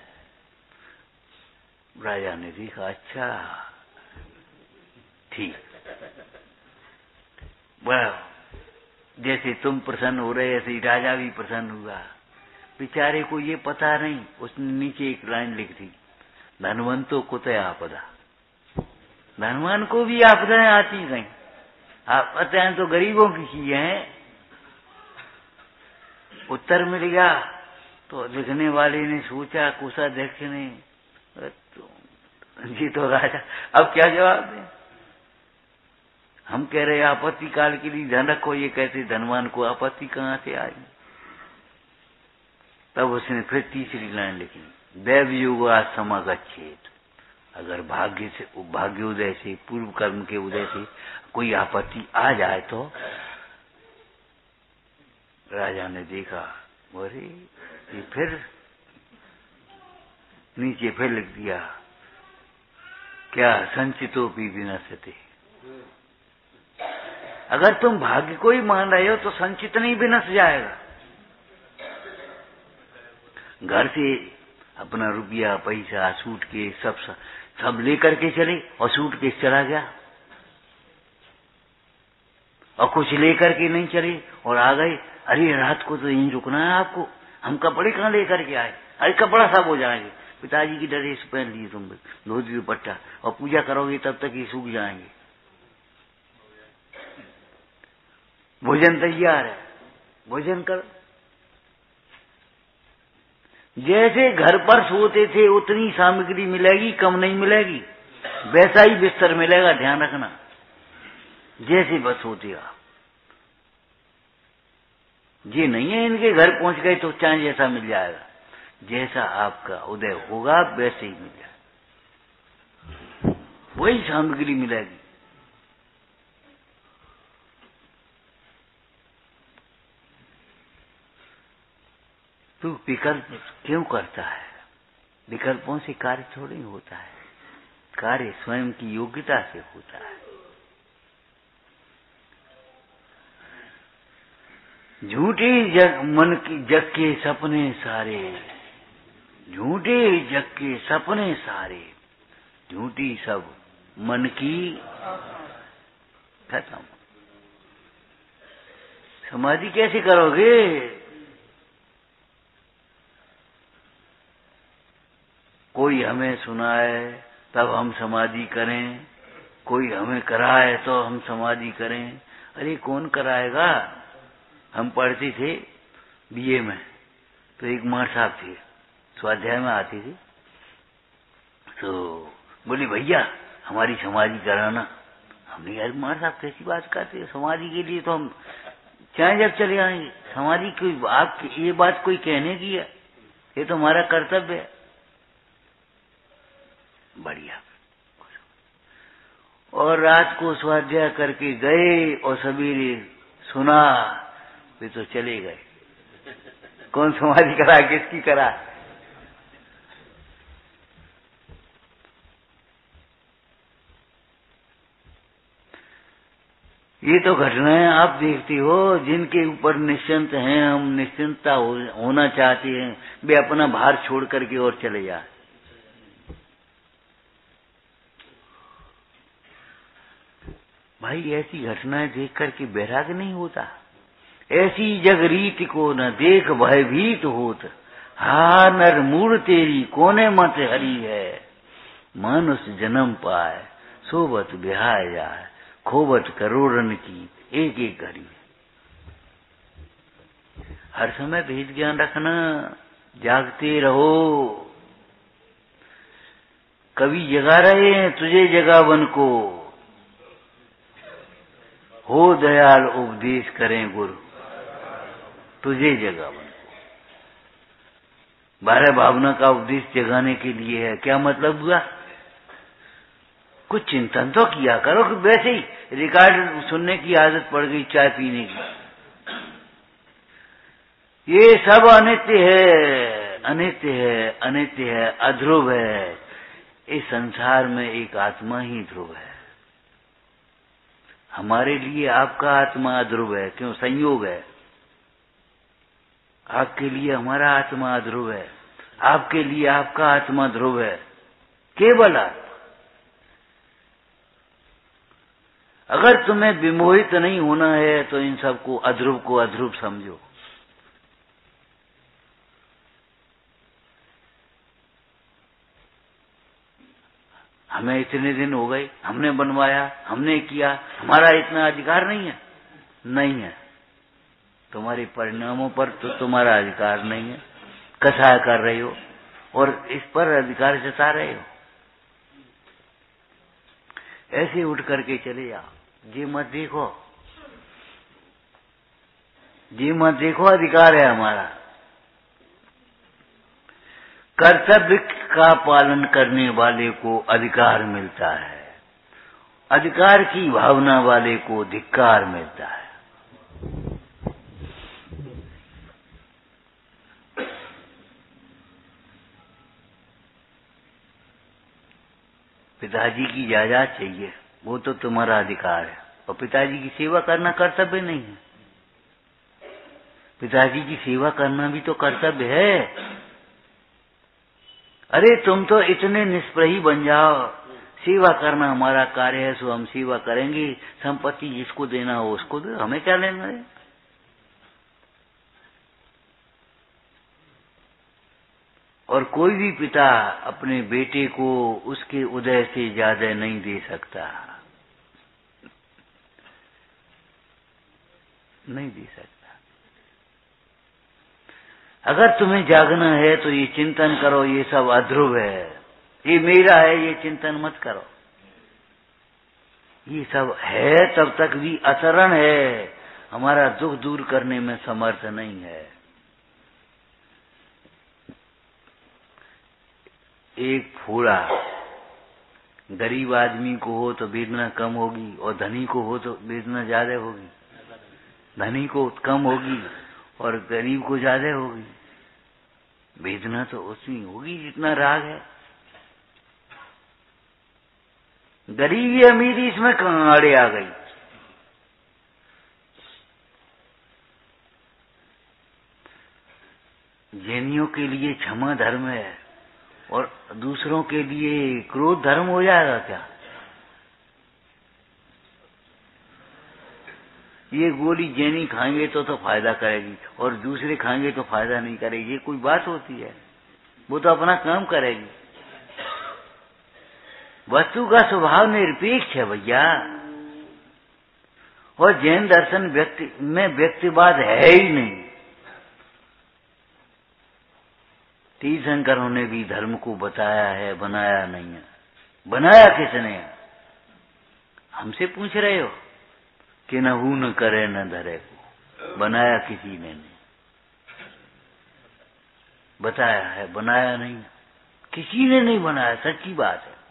राजा ने देखा, अच्छा ठीक, बड़ा जैसे तुम प्रसन्न हो रहे ऐसे ही राजा भी प्रसन्न हुआ। बेचारे को ये पता नहीं, उसने नीचे एक लाइन लिख दी, धनवंतों को तो आपदा। धनवान को भी आपदाएं आती गई, आपदाएं तो गरीबों की चीजें हैं। उत्तर मिल गया तो लिखने वाले ने सोचा, कोषाध्यक्ष ने, जी तो राजा अब क्या जवाब दें। हम कह रहे आपत्ति काल के लिए धन रखो, ये कहते धनवान को आपत्ति कहाँ से आई। तब उसने फिर तीसरी लाइन लिखी, दैव युगा समागच्छेत। अगर भाग्य से भाग्योदय से, पूर्व कर्म के उदय से कोई आपत्ति आ जाए तो। राजा ने देखा, अरे ये फिर नीचे फिर लिख दिया, क्या संचितो भी विनश्यते। अगर तुम भाग्य को ही मान रहे हो तो संचित नहीं विनश जाएगा। घर से अपना रुपया पैसा सूटकेस सब सब लेकर के चले और सूटकेस चला गया, और कुछ लेकर के नहीं चले और आ गए, अरे रात को तो यहीं रुकना है आपको, हम कपड़े कहाँ लेकर के आए, अरे कपड़ा सब हो जाएंगे, पिताजी की ड्रेस पहन ली तुम, धोती दुपट्टा, और पूजा करोगे तब तक ये सूख जाएंगे। भोजन तैयार है, भोजन करो। जैसे घर पर सोते थे उतनी सामग्री मिलेगी, कम नहीं मिलेगी, वैसा ही बिस्तर मिलेगा, ध्यान रखना। जैसे बस होते आप, ये नहीं है इनके घर पहुंच गए तो चाहे जैसा मिल जाएगा, जैसा आपका उदय होगा वैसे ही मिल जाएगा, वही सामग्री मिलेगी। तू विकल्प क्यों करता है? विकल्पों से कार्य थोड़ी होता है, कार्य स्वयं की योग्यता से होता है। झूठे जग मन की जग के सपने सारे, झूठे जग के सपने सारे, झूठी सब मन की खत्म। समाधि कैसे करोगे? कोई हमें सुनाए तब हम समाधि करें, कोई हमें कराए तो हम समाधि करें। अरे कौन कराएगा? हम पढ़ते थे बीए में, तो एक मार साहब थे, स्वाध्याय में आती थी, तो बोली भैया हमारी समाधि कराना। हमने यार मार साहब कैसी बात करते, समाधि के लिए तो हम चाहे जब चले आएंगे, समाधि कोई आप ये बात कोई कहने की है, ये तो हमारा कर्तव्य है। बढ़िया। और रात को स्वाध्याय करके गए और सवेरे सुना, वे तो चले गए। कौन समाधि करा, किसकी करा? ये तो घटनाएं आप देखती हो, जिनके ऊपर निश्चिंत हैं, हम निश्चिंतता हो, होना चाहते हैं, वे अपना भार छोड़ करके और चले जाए। भाई ऐसी घटनाएं देख करके बैराग नहीं होता? ऐसी जग रीति को न देख भयभीत होत, हा नर मूड तेरी कोने मत हरी है। मनुष्य जन्म पाए सोबत बिहाय जाए, खोबत करोड़न की एक एक घड़ी। हर समय भेद ज्ञान रखना, जागते रहो। कभी जगा रहे हैं तुझे जगावन को, हो दयाल उपदेश करें गुरु तुझे जगावन को। बारह भावना का उपदेश जगाने के लिए है। क्या मतलब हुआ? कुछ चिंतन तो किया करो कि वैसे ही रिकॉर्ड सुनने की आदत पड़ गई, चाय पीने की। ये सब अनित्य है, अनित्य है, अनित्य है, अध्रुव है। इस संसार में एक आत्मा ही ध्रुव है। हमारे लिए आपका आत्मा अध्रुव है, क्यों? संयोग है। आपके लिए हमारा आत्मा अध्रुव है, आपके लिए आपका आत्मा ध्रुव है, केवल आप। अगर तुम्हें विमोहित नहीं होना है तो इन सबको अध्रुव को अध्रुव समझो। हमें इतने दिन हो गए, हमने बनवाया, हमने किया, हमारा इतना अधिकार नहीं है। नहीं है, तुम्हारे परिणामों पर तो तुम्हारा अधिकार नहीं है। कसाय कर रहे हो और इस पर अधिकार जता रहे हो। ऐसे उठ करके चले जाओ। जी मत देखो, जी मत देखो, अधिकार है हमारा। कर्तव्य का पालन करने वाले को अधिकार मिलता है, अधिकार की भावना वाले को धिक्कार मिलता है। पिताजी की जायदाद चाहिए, वो तो तुम्हारा अधिकार है, और पिताजी की सेवा करना कर्तव्य नहीं है। पिताजी की सेवा करना भी तो कर्तव्य है। अरे तुम तो इतने निष्प्रही बन जाओ, सेवा करना हमारा कार्य है, सो हम सेवा करेंगे, संपत्ति जिसको देना हो उसको दो, हमें क्या लेना है। और कोई भी पिता अपने बेटे को उसके उदय से ज्यादा नहीं दे सकता, नहीं दे सकता। अगर तुम्हें जागना है तो ये चिंतन करो, ये सब अध्रुव है, ये मेरा है, ये चिंतन मत करो। ये सब है तब तक भी अचरण है, हमारा दुख दूर करने में समर्थ नहीं है। एक फोड़ा गरीब आदमी को हो तो वेदना कम होगी, और धनी को हो तो वेदना ज्यादा होगी। धनी को कम होगी और गरीब को ज्यादा होगी। वेदना तो उतनी होगी जितना राग है। गरीबी अमीरी इसमें कहां आड़े आ गई। जैनियों के लिए क्षमा धर्म है और दूसरों के लिए क्रोध धर्म हो जाएगा क्या? ये गोली जैनी खाएंगे तो तो फायदा करेगी और दूसरे खाएंगे तो फायदा नहीं करेगी, ये कोई बात होती है? वो तो अपना काम करेगी। वस्तु का स्वभाव निरपेक्ष है भैया, और जैन दर्शन व्यक्ति में व्यक्तिवाद है ही नहीं। तीर्थंकरों ने भी धर्म को बताया है, बनाया नहीं है। बनाया किसने? हमसे पूछ रहे हो कि न हु न करे न धरे को, बनाया किसी ने नहीं। बताया है, बनाया नहीं, किसी ने नहीं बनाया, सच्ची बात है।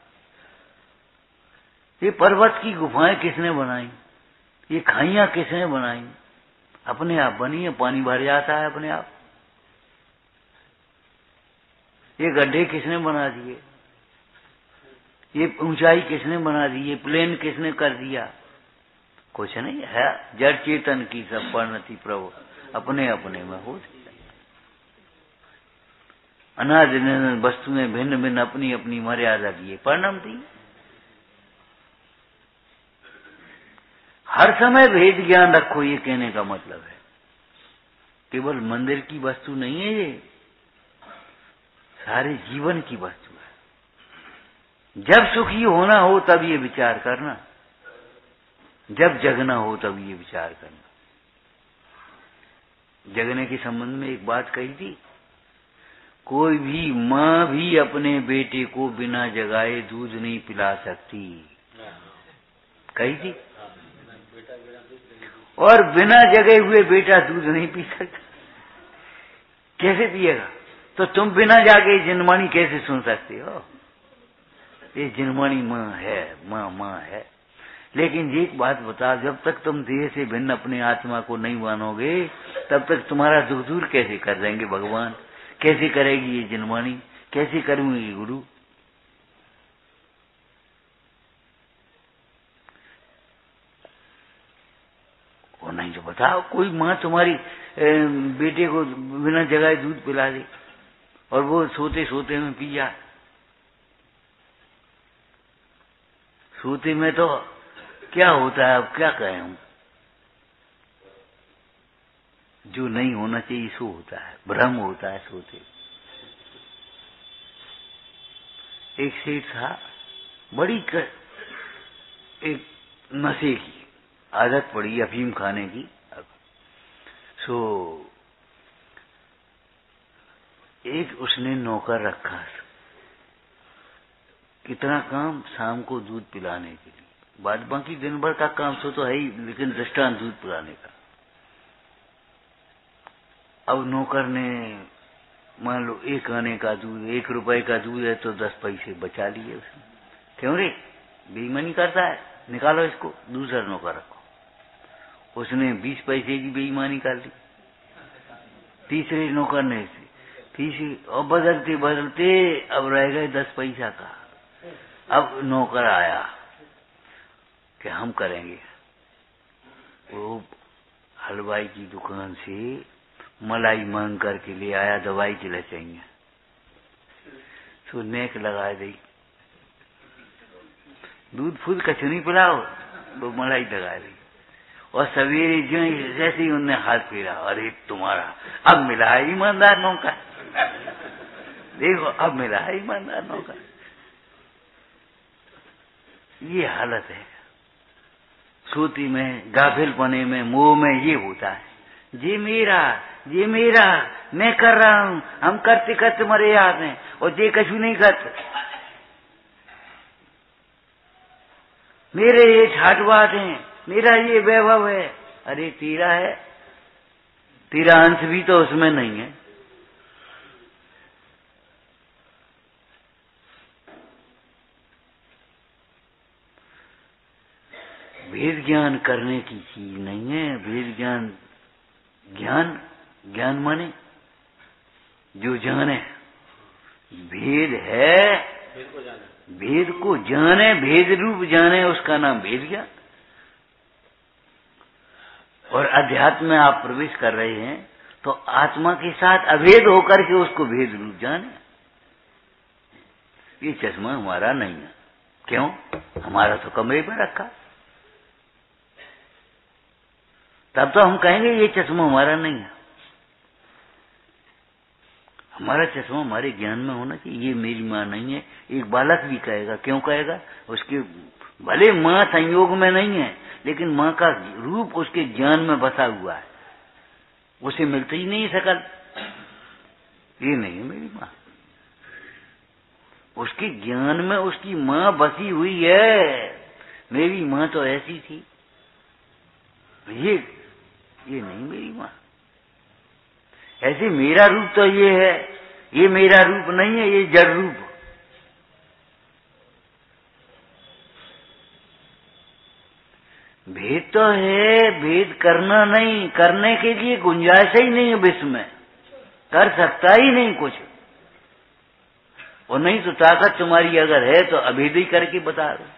ये पर्वत की गुफाएं किसने बनाई? ये खाइयां किसने बनाई? अपने आप बनी है, पानी भर जाता है अपने आप। ये गड्ढे किसने बना दिए? ये ऊंचाई किसने बना दी? ये प्लेन किसने कर दिया? कुछ नहीं है। जड़ चेतन की सब परिणति प्रभु अपने अपने में होती है। अनादि अनंत वस्तुएं भिन्न भिन्न अपनी अपनी मर्यादा लिए परिणमती। हर समय भेद ज्ञान रखो, ये कहने का मतलब है। केवल मंदिर की वस्तु नहीं है ये, सारे जीवन की वस्तु है। जब सुखी होना हो तब ये विचार करना, जब जगना हो तब ये विचार करना। जगने के संबंध में एक बात कही थी, कोई भी माँ भी अपने बेटे को बिना जगाए दूध नहीं पिला सकती, कही थी। और बिना जगे हुए बेटा दूध नहीं पी सकता, कैसे पिएगा? तो तुम बिना जागे जिनवाणी कैसे सुन सकते हो? ये जिनवाणी माँ है, माँ माँ है। लेकिन एक बात बता, जब तक तुम देह से भिन्न अपने आत्मा को नहीं मानोगे तब तक तुम्हारा दुख दूर कैसे कर देंगे भगवान? कैसे करेगी ये जिनवाणी? कैसे करूंगी गुरु? और नहीं तो बताओ, कोई माँ तुम्हारी बेटे को बिना जगाए दूध पिला दे और वो सोते सोते में पी जाए। सोते में तो क्या होता है, अब क्या कहें हम। जो नहीं होना चाहिए सो होता है, भ्रम होता है सोते। एक सेठ था, बड़ी कर, एक नशे की आदत पड़ी, अफीम खाने की। सो एक उसने नौकर रखा, कितना काम, शाम को दूध पिलाने के लिए, बाद बाकी दिन भर का काम सो तो है ही, लेकिन दृष्टांत दूध पिलाने का। अब नौकर ने मान लो एक आने का दूध, एक रुपए का दूध है तो दस पैसे बचा लिए उसने। क्यों रे, बेईमानी करता है, निकालो इसको, दूसरा नौकर रखो। उसने बीस पैसे की बेईमानी कर ली। तीसरे नौकर ने तीसरी, और बदलते बदलते अब रह गए दस पैसा का। अब नौकर आया कि हम करेंगे। वो हलवाई की दुकान से मलाई मांग करके ले आया, दवाई के लिए चाहिए। तो नेक लगा दी, दूध फूल कचनी पिलाओ, वो मलाई लगा दी। और सवेरे जो जैसे ही उनने हाथ फेरा, अरे तुम्हारा अब मिला है ईमानदार नौकर, देखो अब मिला है ईमानदार नौकर। ये हालत है सोती में, गाफिलपने में, मोह में। ये होता है, ये मेरा, ये मेरा, मैं कर रहा हूं, हम करते करते मरे याद हैं, और ये कछु नहीं करते। मेरे ये ठाटवाट हैं, मेरा ये वैभव है। अरे तेरा है, तेरा अंश भी तो उसमें नहीं है। वेद ज्ञान करने की चीज नहीं है। वेद ज्ञान, ज्ञान ज्ञान माने जो जाने, भेद है, भेद को जाने, भेद रूप जाने, उसका नाम भेद ज्ञान। और अध्यात्म में आप प्रवेश कर रहे हैं तो आत्मा के साथ अभेद होकर के उसको भेद रूप जाने। ये चश्मा हमारा नहीं है। क्यों? हमारा तो कमरे में रखा, तब तो हम कहेंगे ये चश्मा हमारा नहीं है। हमारा चश्मा हमारे ज्ञान में होना चाहिए। ये मेरी माँ नहीं है, एक बालक भी कहेगा। क्यों कहेगा? उसके भले माँ संयोग में नहीं है, लेकिन माँ का रूप उसके ज्ञान में बसा हुआ है, उसे मिलती ही नहीं शकल। ये नहीं है मेरी माँ, उसके ज्ञान में उसकी माँ बसी हुई है। मेरी माँ तो ऐसी थी, ये ये नहीं मेरी माँ। ऐसे मेरा रूप तो ये है, ये मेरा रूप नहीं है, ये जड़ रूप। भेद तो है, भेद करना नहीं, करने के लिए गुंजाइश ही नहीं है विश्व में, कर सकता ही नहीं कुछ। और नहीं तो ताकत तुम्हारी अगर है तो अभेद ही करके बता दो,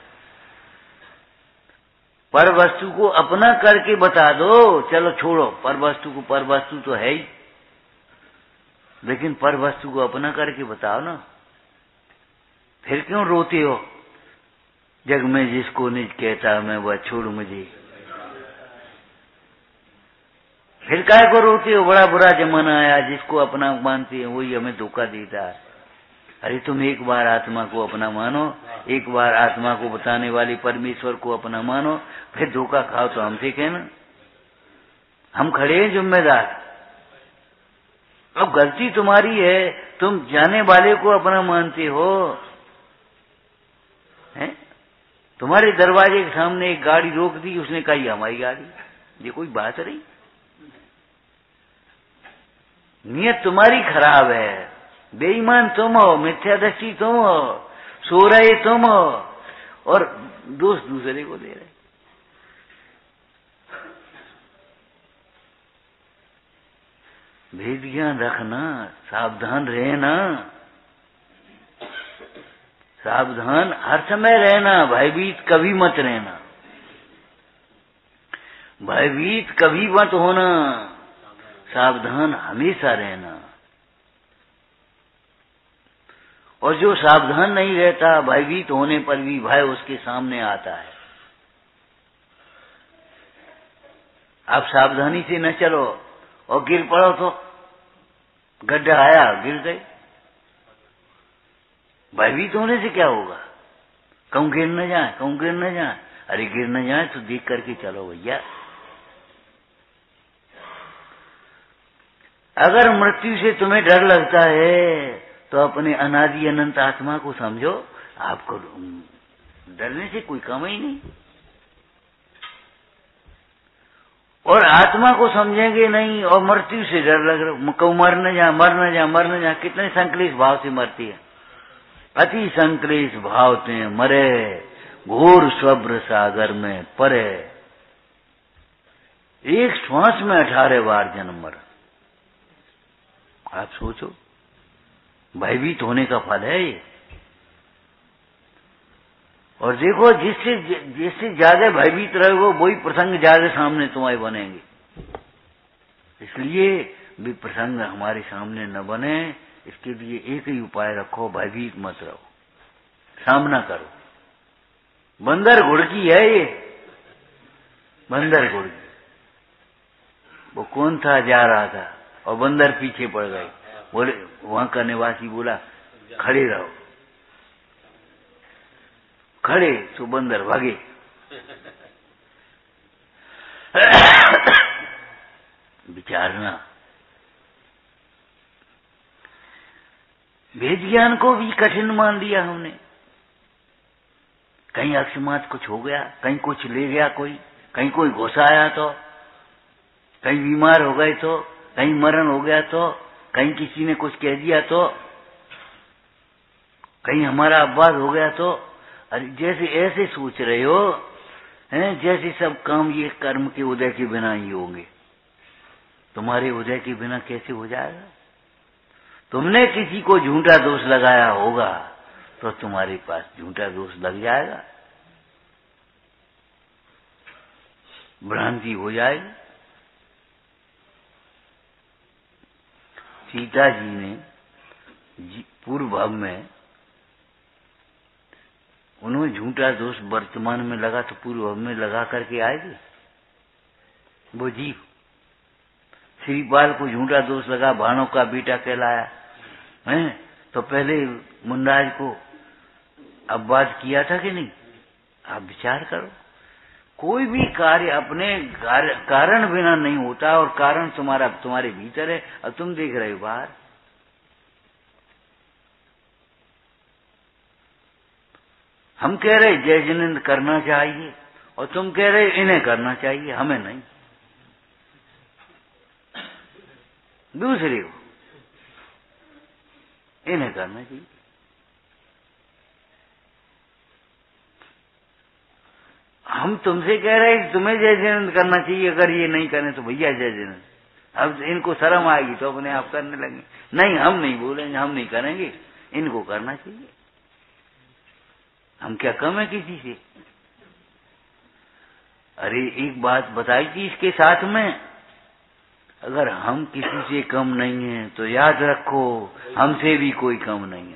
पर वस्तु को अपना करके बता दो। चलो छोड़ो पर वस्तु को, पर वस्तु तो है ही, लेकिन पर वस्तु को अपना करके बताओ ना। फिर क्यों रोते हो? जग में जिसको निज कहता मैं वह छोड़ मुझे। फिर काय को रोते हो? बड़ा बुरा जमाना आया, जिसको अपना मानते हैं वही हमें धोखा देता है। अरे तुम एक बार आत्मा को अपना मानो, एक बार आत्मा को बताने वाले परमेश्वर को अपना मानो, फिर धोखा खाओ तो हमसे कहना। हम खड़े हैं जिम्मेदार। अब गलती तुम्हारी है, तुम जाने वाले को अपना मानते हो। हैं? तुम्हारे दरवाजे के सामने एक गाड़ी रोक दी, उसने कही हमारी गाड़ी। ये कोई बात रही? नियत तुम्हारी खराब है, बेईमान तुम हो, मिथ्यादृष्टि तुम हो, सो रहे तुम हो, और दोष दूसरे को दे रहे। भेद ज्ञान रखना, सावधान रहना, सावधान हर समय रहना, भयभीत कभी मत रहना, भयभीत कभी मत होना, सावधान हमेशा रहना। और जो सावधान नहीं रहता, भयभीत होने पर भी भय उसके सामने आता है। आप सावधानी से न चलो और गिर पड़ो तो गड्ढा आया, गिर गए। भयभीत होने से क्या होगा? कहूं गिर न जाए, कहूं गिर न जाए। अरे गिर न जाए तो देख करके चलो भैया। अगर मृत्यु से तुम्हें डर लगता है तो अपने अनादि अनंत आत्मा को समझो, आपको डरने से कोई कम ही नहीं। और आत्मा को समझेंगे नहीं और मृत्यु से डर लग रहा, कहूं मर न जा, मर न जा, मर न जा। कितने संक्लेश भाव से मरती है। अति संक्लेश भाव ते मरे, घोर स्वब्र सागर में परे। एक श्वास में अठारह बार जन्म मर। आप सोचो, भयभीत होने का फल है ये। और देखो, जिससे जिससे ज्यादा भयभीत रहोगे वही प्रसंग ज्यादा सामने तुम्हारे बनेंगे। इसलिए भी प्रसंग हमारे सामने न बने, इसके लिए एक ही उपाय रखो, भयभीत मत रहो, सामना करो। बंदर घुड़की है ये, बंदर घुड़की। वो कौन था, जा रहा था और बंदर पीछे पड़ गए। बोले, वहां का निवासी बोला खड़े रहो। खड़े तो बंदर भागे। विचारना। वेद ज्ञान को भी कठिन मान लिया हमने। कहीं अकस्मात कुछ हो गया, कहीं कुछ ले गया कोई, कहीं कोई घुसा आया तो, कहीं बीमार हो गए तो, कहीं मरण हो गया तो, कहीं किसी ने कुछ कह दिया तो, कहीं हमारा अपवाद हो गया तो। अरे जैसे ऐसे सोच रहे हो हैं, जैसे सब काम ये कर्म के उदय के बिना ही होंगे। तुम्हारे उदय के बिना कैसे हो जाएगा? तुमने किसी को झूठा दोष लगाया होगा तो तुम्हारे पास झूठा दोष लग जाएगा, भ्रांति हो जाएगी। सीता जी ने पूर्व भाव में उन्होंने झूठा दोष वर्तमान में लगा तो पूर्व भाव में लगा करके आएगी वो जीव। श्रीपाल को झूठा दोष लगा, भानों का बेटा कहलाया है, तो पहले मुंडाज को अपवाद किया था कि नहीं? आप विचार करो, कोई भी कार्य अपने कारण बिना नहीं होता, और कारण तुम्हारा तुम्हारे भीतर है और तुम देख रहे हो बाहर। हम कह रहे जय जिनेंद्र करना चाहिए और तुम कह रहे इन्हें करना चाहिए, हमें नहीं, दूसरे को इन्हें करना चाहिए। हम तुमसे कह रहे हैं तुम्हें जय जिनेंद्र करना चाहिए, अगर ये नहीं करें तो भैया जय जिनेंद्र। अब इनको शर्म आएगी तो अपने आप करने लगे। नहीं, हम नहीं बोलेंगे, हम नहीं करेंगे, इनको करना चाहिए। हम क्या कम है किसी से? अरे एक बात बताई थी इसके साथ में, अगर हम किसी से कम नहीं है तो याद रखो हमसे भी कोई कम नहीं है।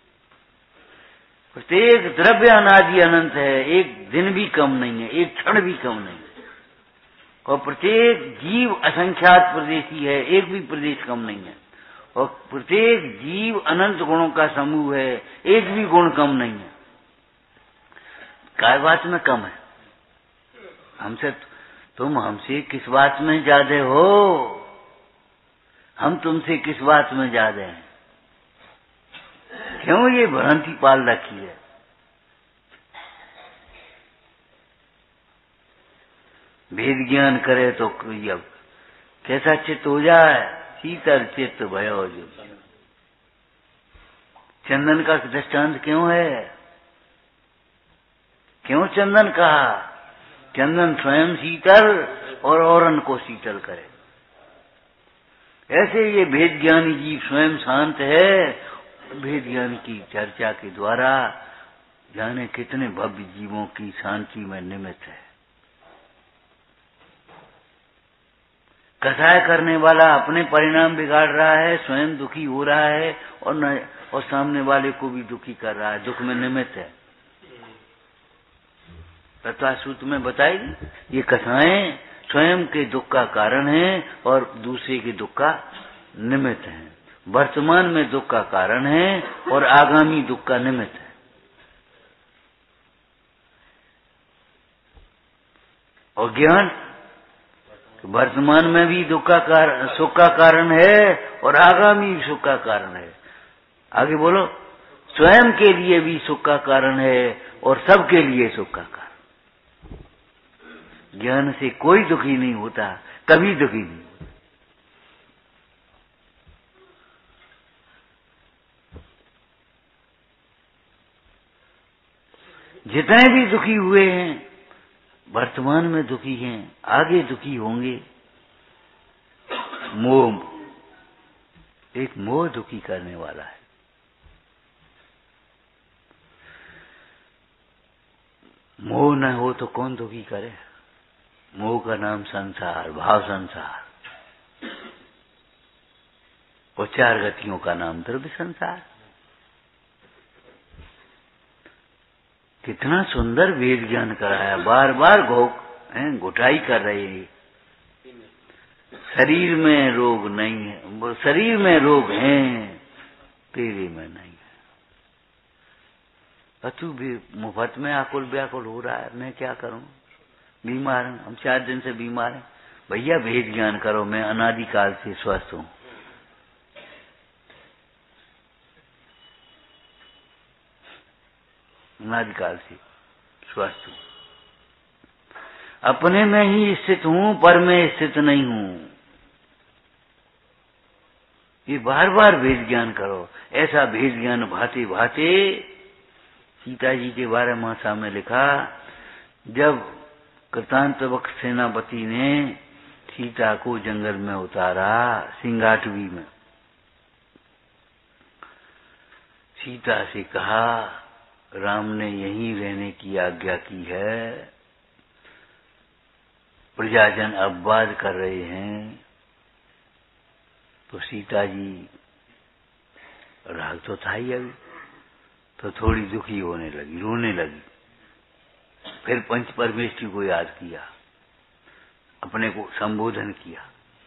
प्रत्येक द्रव्य अनादि अनंत है, एक दिन भी कम नहीं है, एक क्षण भी कम नहीं है। और प्रत्येक जीव असंख्यात प्रदेशी है, एक भी प्रदेश कम नहीं है। और प्रत्येक जीव अनंत गुणों का समूह है, एक भी गुण कम नहीं है। काय बात में कम है? हमसे तुम हमसे किस बात में ज्यादा हो? हम तुमसे किस बात में ज्यादा हैं? क्यों ये भ्रांति पाल रखी है? भेद ज्ञान करे तो अब कैसा चित्त हो जाए, शीतल चित्त भयो जो। चंदन का दृष्टांत क्यों है? क्यों चंदन कहा? चंदन स्वयं शीतल और औरन को शीतल करे। ऐसे ये भेद ज्ञानी जीव स्वयं शांत है, भेद ज्ञान की चर्चा के द्वारा जाने कितने भव्य जीवों की शांति में निमित्त है। कसाय करने वाला अपने परिणाम बिगाड़ रहा है, स्वयं दुखी हो रहा है और न, और सामने वाले को भी दुखी कर रहा है, दुख में निमित्त है। तत्व सूत्र में बताएगी ये कसाएं स्वयं के दुख का कारण है और दूसरे के दुख का निमित्त है। वर्तमान में दुख का कारण है और आगामी दुख का निमित्त है। और ज्ञान वर्तमान में भी दुख का कारण, सुख का कारण है और आगामी सुख का कारण है। आगे बोलो, स्वयं के लिए भी सुख का कारण है और सबके लिए सुख का कारण। ज्ञान से कोई दुखी नहीं होता, कभी दुखी नहीं होता। जितने भी दुखी हुए हैं वर्तमान में दुखी हैं, आगे दुखी होंगे। मोह, एक मोह दुखी करने वाला है। मोह न हो तो कौन दुखी करे। मोह का नाम संसार, भाव संसार, और चार गतियों का नाम द्रव्य संसार। कितना सुंदर वेद ज्ञान कराया, बार बार घोक हैं, घुटाई कर रहे हैं। शरीर में रोग नहीं है, वो शरीर में रोग हैं, तेरे में नहीं है। तू भी मुफ्त में आकुल व्याकुल हो रहा है, मैं क्या करूं, बीमार हूं, हम चार दिन से बीमार हैं। भैया वेद ज्ञान करो, मैं अनादिकाल से स्वस्थ हूं। अनादिकाल से स्वस्थ हूं, अपने में ही स्थित हूं, पर में स्थित नहीं हूं। ये बार बार वेद ज्ञान करो। ऐसा वेद ज्ञान भाते भाते सीता जी के बारे में सामने लिखा, जब कृतांतवक सेनापति ने सीता को जंगल में उतारा, सिंगाटवी में, सीता से कहा राम ने यहीं रहने की आज्ञा की है, प्रजाजन अपवाद कर रहे हैं। तो सीता जी, राग तो था ही अभी, तो थोड़ी दुखी होने लगी, रोने लगी। फिर पंच परमेष्ठी को याद किया, अपने को संबोधन किया,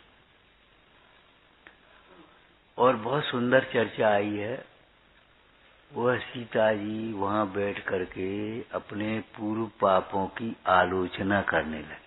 और बहुत सुंदर चर्चा आई है। वह सीता जी वहां बैठ करके अपने पूर्व पापों की आलोचना करने लगी।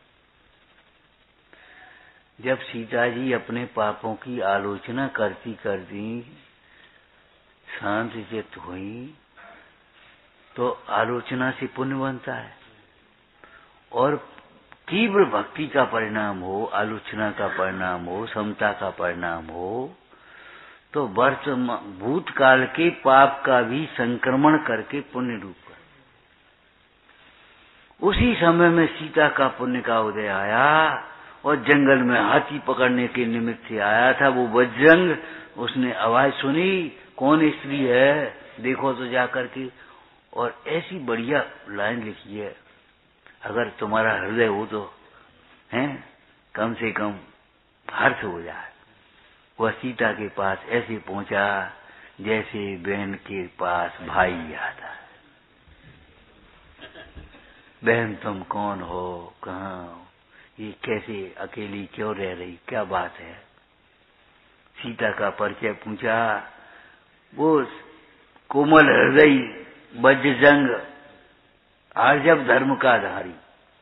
जब सीता जी अपने पापों की आलोचना करती करती शांत चित्त हुई, तो आलोचना से पुण्य बनता है, और तीव्र भक्ति का परिणाम हो, आलोचना का परिणाम हो, समता का परिणाम हो, तो वर्तमान भूतकाल के पाप का भी संक्रमण करके पुण्य रूप कर। उसी समय में सीता का पुण्य का उदय आया, और जंगल में हाथी पकड़ने के निमित्त से आया था वो बजरंग। उसने आवाज सुनी, कौन स्त्री है, देखो तो जाकर के, और ऐसी बढ़िया लाइन लिखी है, अगर तुम्हारा हृदय हो तो हैं कम से कम हर्ष हो जाए। वह सीता के पास ऐसे पहुंचा जैसे बहन के पास भाई आता है। बहन तुम कौन हो, कहाँ हो, ये कैसे अकेली क्यों रह रही, क्या बात है। सीता का परिचय पूछा। वो कोमल हृदय बजरंग आर्जव धर्म का धारी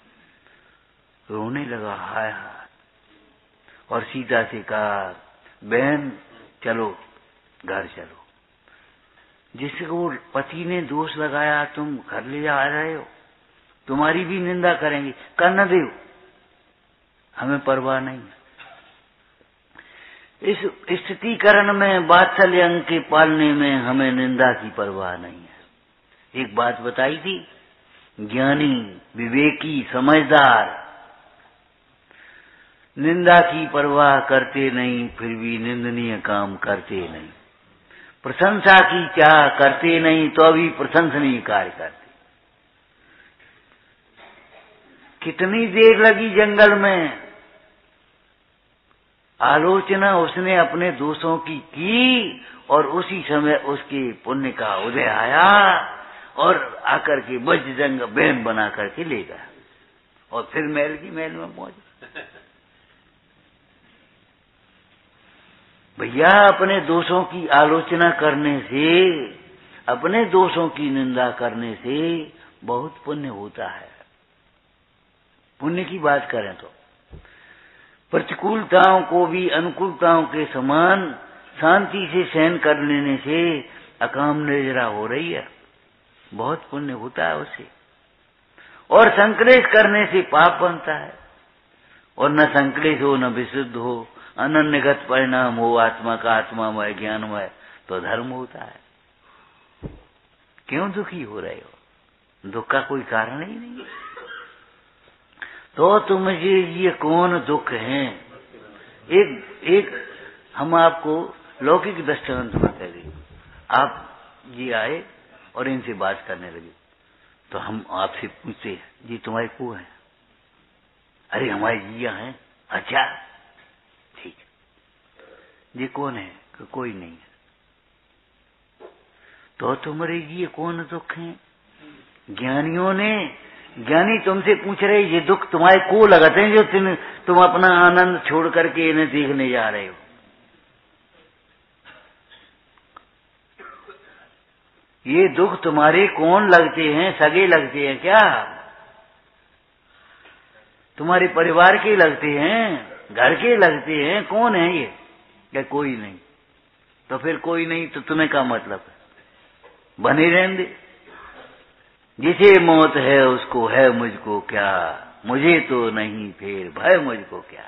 रोने लगा, हाय हाय, और सीता से कहा बहन चलो घर चलो, जिसको पति ने दोष लगाया तुम घर ले जा रहे हो, तुम्हारी भी निंदा करेंगे, करने दो, हमें परवाह नहीं। इस स्थितिकरण में, वात्सल्य अंग के पालने में हमें निंदा की परवाह नहीं है। एक बात बताई थी, ज्ञानी विवेकी समझदार निंदा की परवाह करते नहीं, फिर भी निंदनीय काम करते नहीं। प्रशंसा की चाह करते नहीं, तो भी प्रशंसनीय कार्य करते। कितनी देर लगी जंगल में, आलोचना उसने अपने दोषों की की, और उसी समय उसके पुण्य का उदय आया, और आकर के बजरंग बहन बना करके ले गया, और फिर महल की महल में पहुंच। भैया अपने दोषों की आलोचना करने से, अपने दोषों की निंदा करने से बहुत पुण्य होता है। पुण्य की बात करें तो प्रतिकूलताओं को भी अनुकूलताओं के समान शांति से सहन कर लेने से अकाम निर्जरा हो रही है, बहुत पुण्य होता है उससे। और संक्लेश करने से पाप बनता है, और न संक्लेश हो न विशुद्ध हो, अनन्यगत परिणाम हो आत्मा का, आत्मामय ज्ञानमय, तो धर्म होता है। क्यों दुखी हो रहे हो? दुख का कोई कारण ही नहीं। तो तुम ये ये कौन दुख हैं? एक एक हम आपको लौकिक दृष्टांत बताएंगे। आप जी आए और इनसे बात करने लगे, तो हम आपसे पूछते, जी तुम्हारे को है? अरे हमारे जिया हैं। अच्छा ठीक है, जी कौन है? को, कोई नहीं है। तो तुम्हारे ये कौन दुख हैं? ज्ञानियों ने, ज्ञानी तुमसे पूछ रहे ये दुख तुम्हारे को लगते हैं जो तुम तुम अपना आनंद छोड़ करके इन्हें देखने जा रहे हो। ये दुख तुम्हारे कौन लगते हैं? सगे लगते हैं क्या? तुम्हारे परिवार के लगते हैं? घर के लगते हैं? कौन है ये? क्या कोई नहीं? तो फिर कोई नहीं तो तुम्हें क्या मतलब है? बने रहने दे। जिसे मौत है उसको है मुझको क्या, मुझे तो नहीं फिर भय मुझको क्या।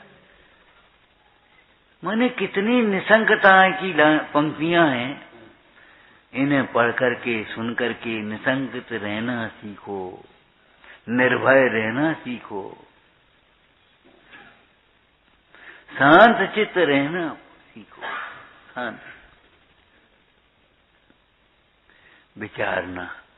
मैंने कितनी निसंगता की पंक्तियां हैं, इन्हें पढ़ करके सुन करके निसंगत रहना सीखो, निर्भय रहना सीखो, शांत चित्त रहना सीखो। शांत विचारना,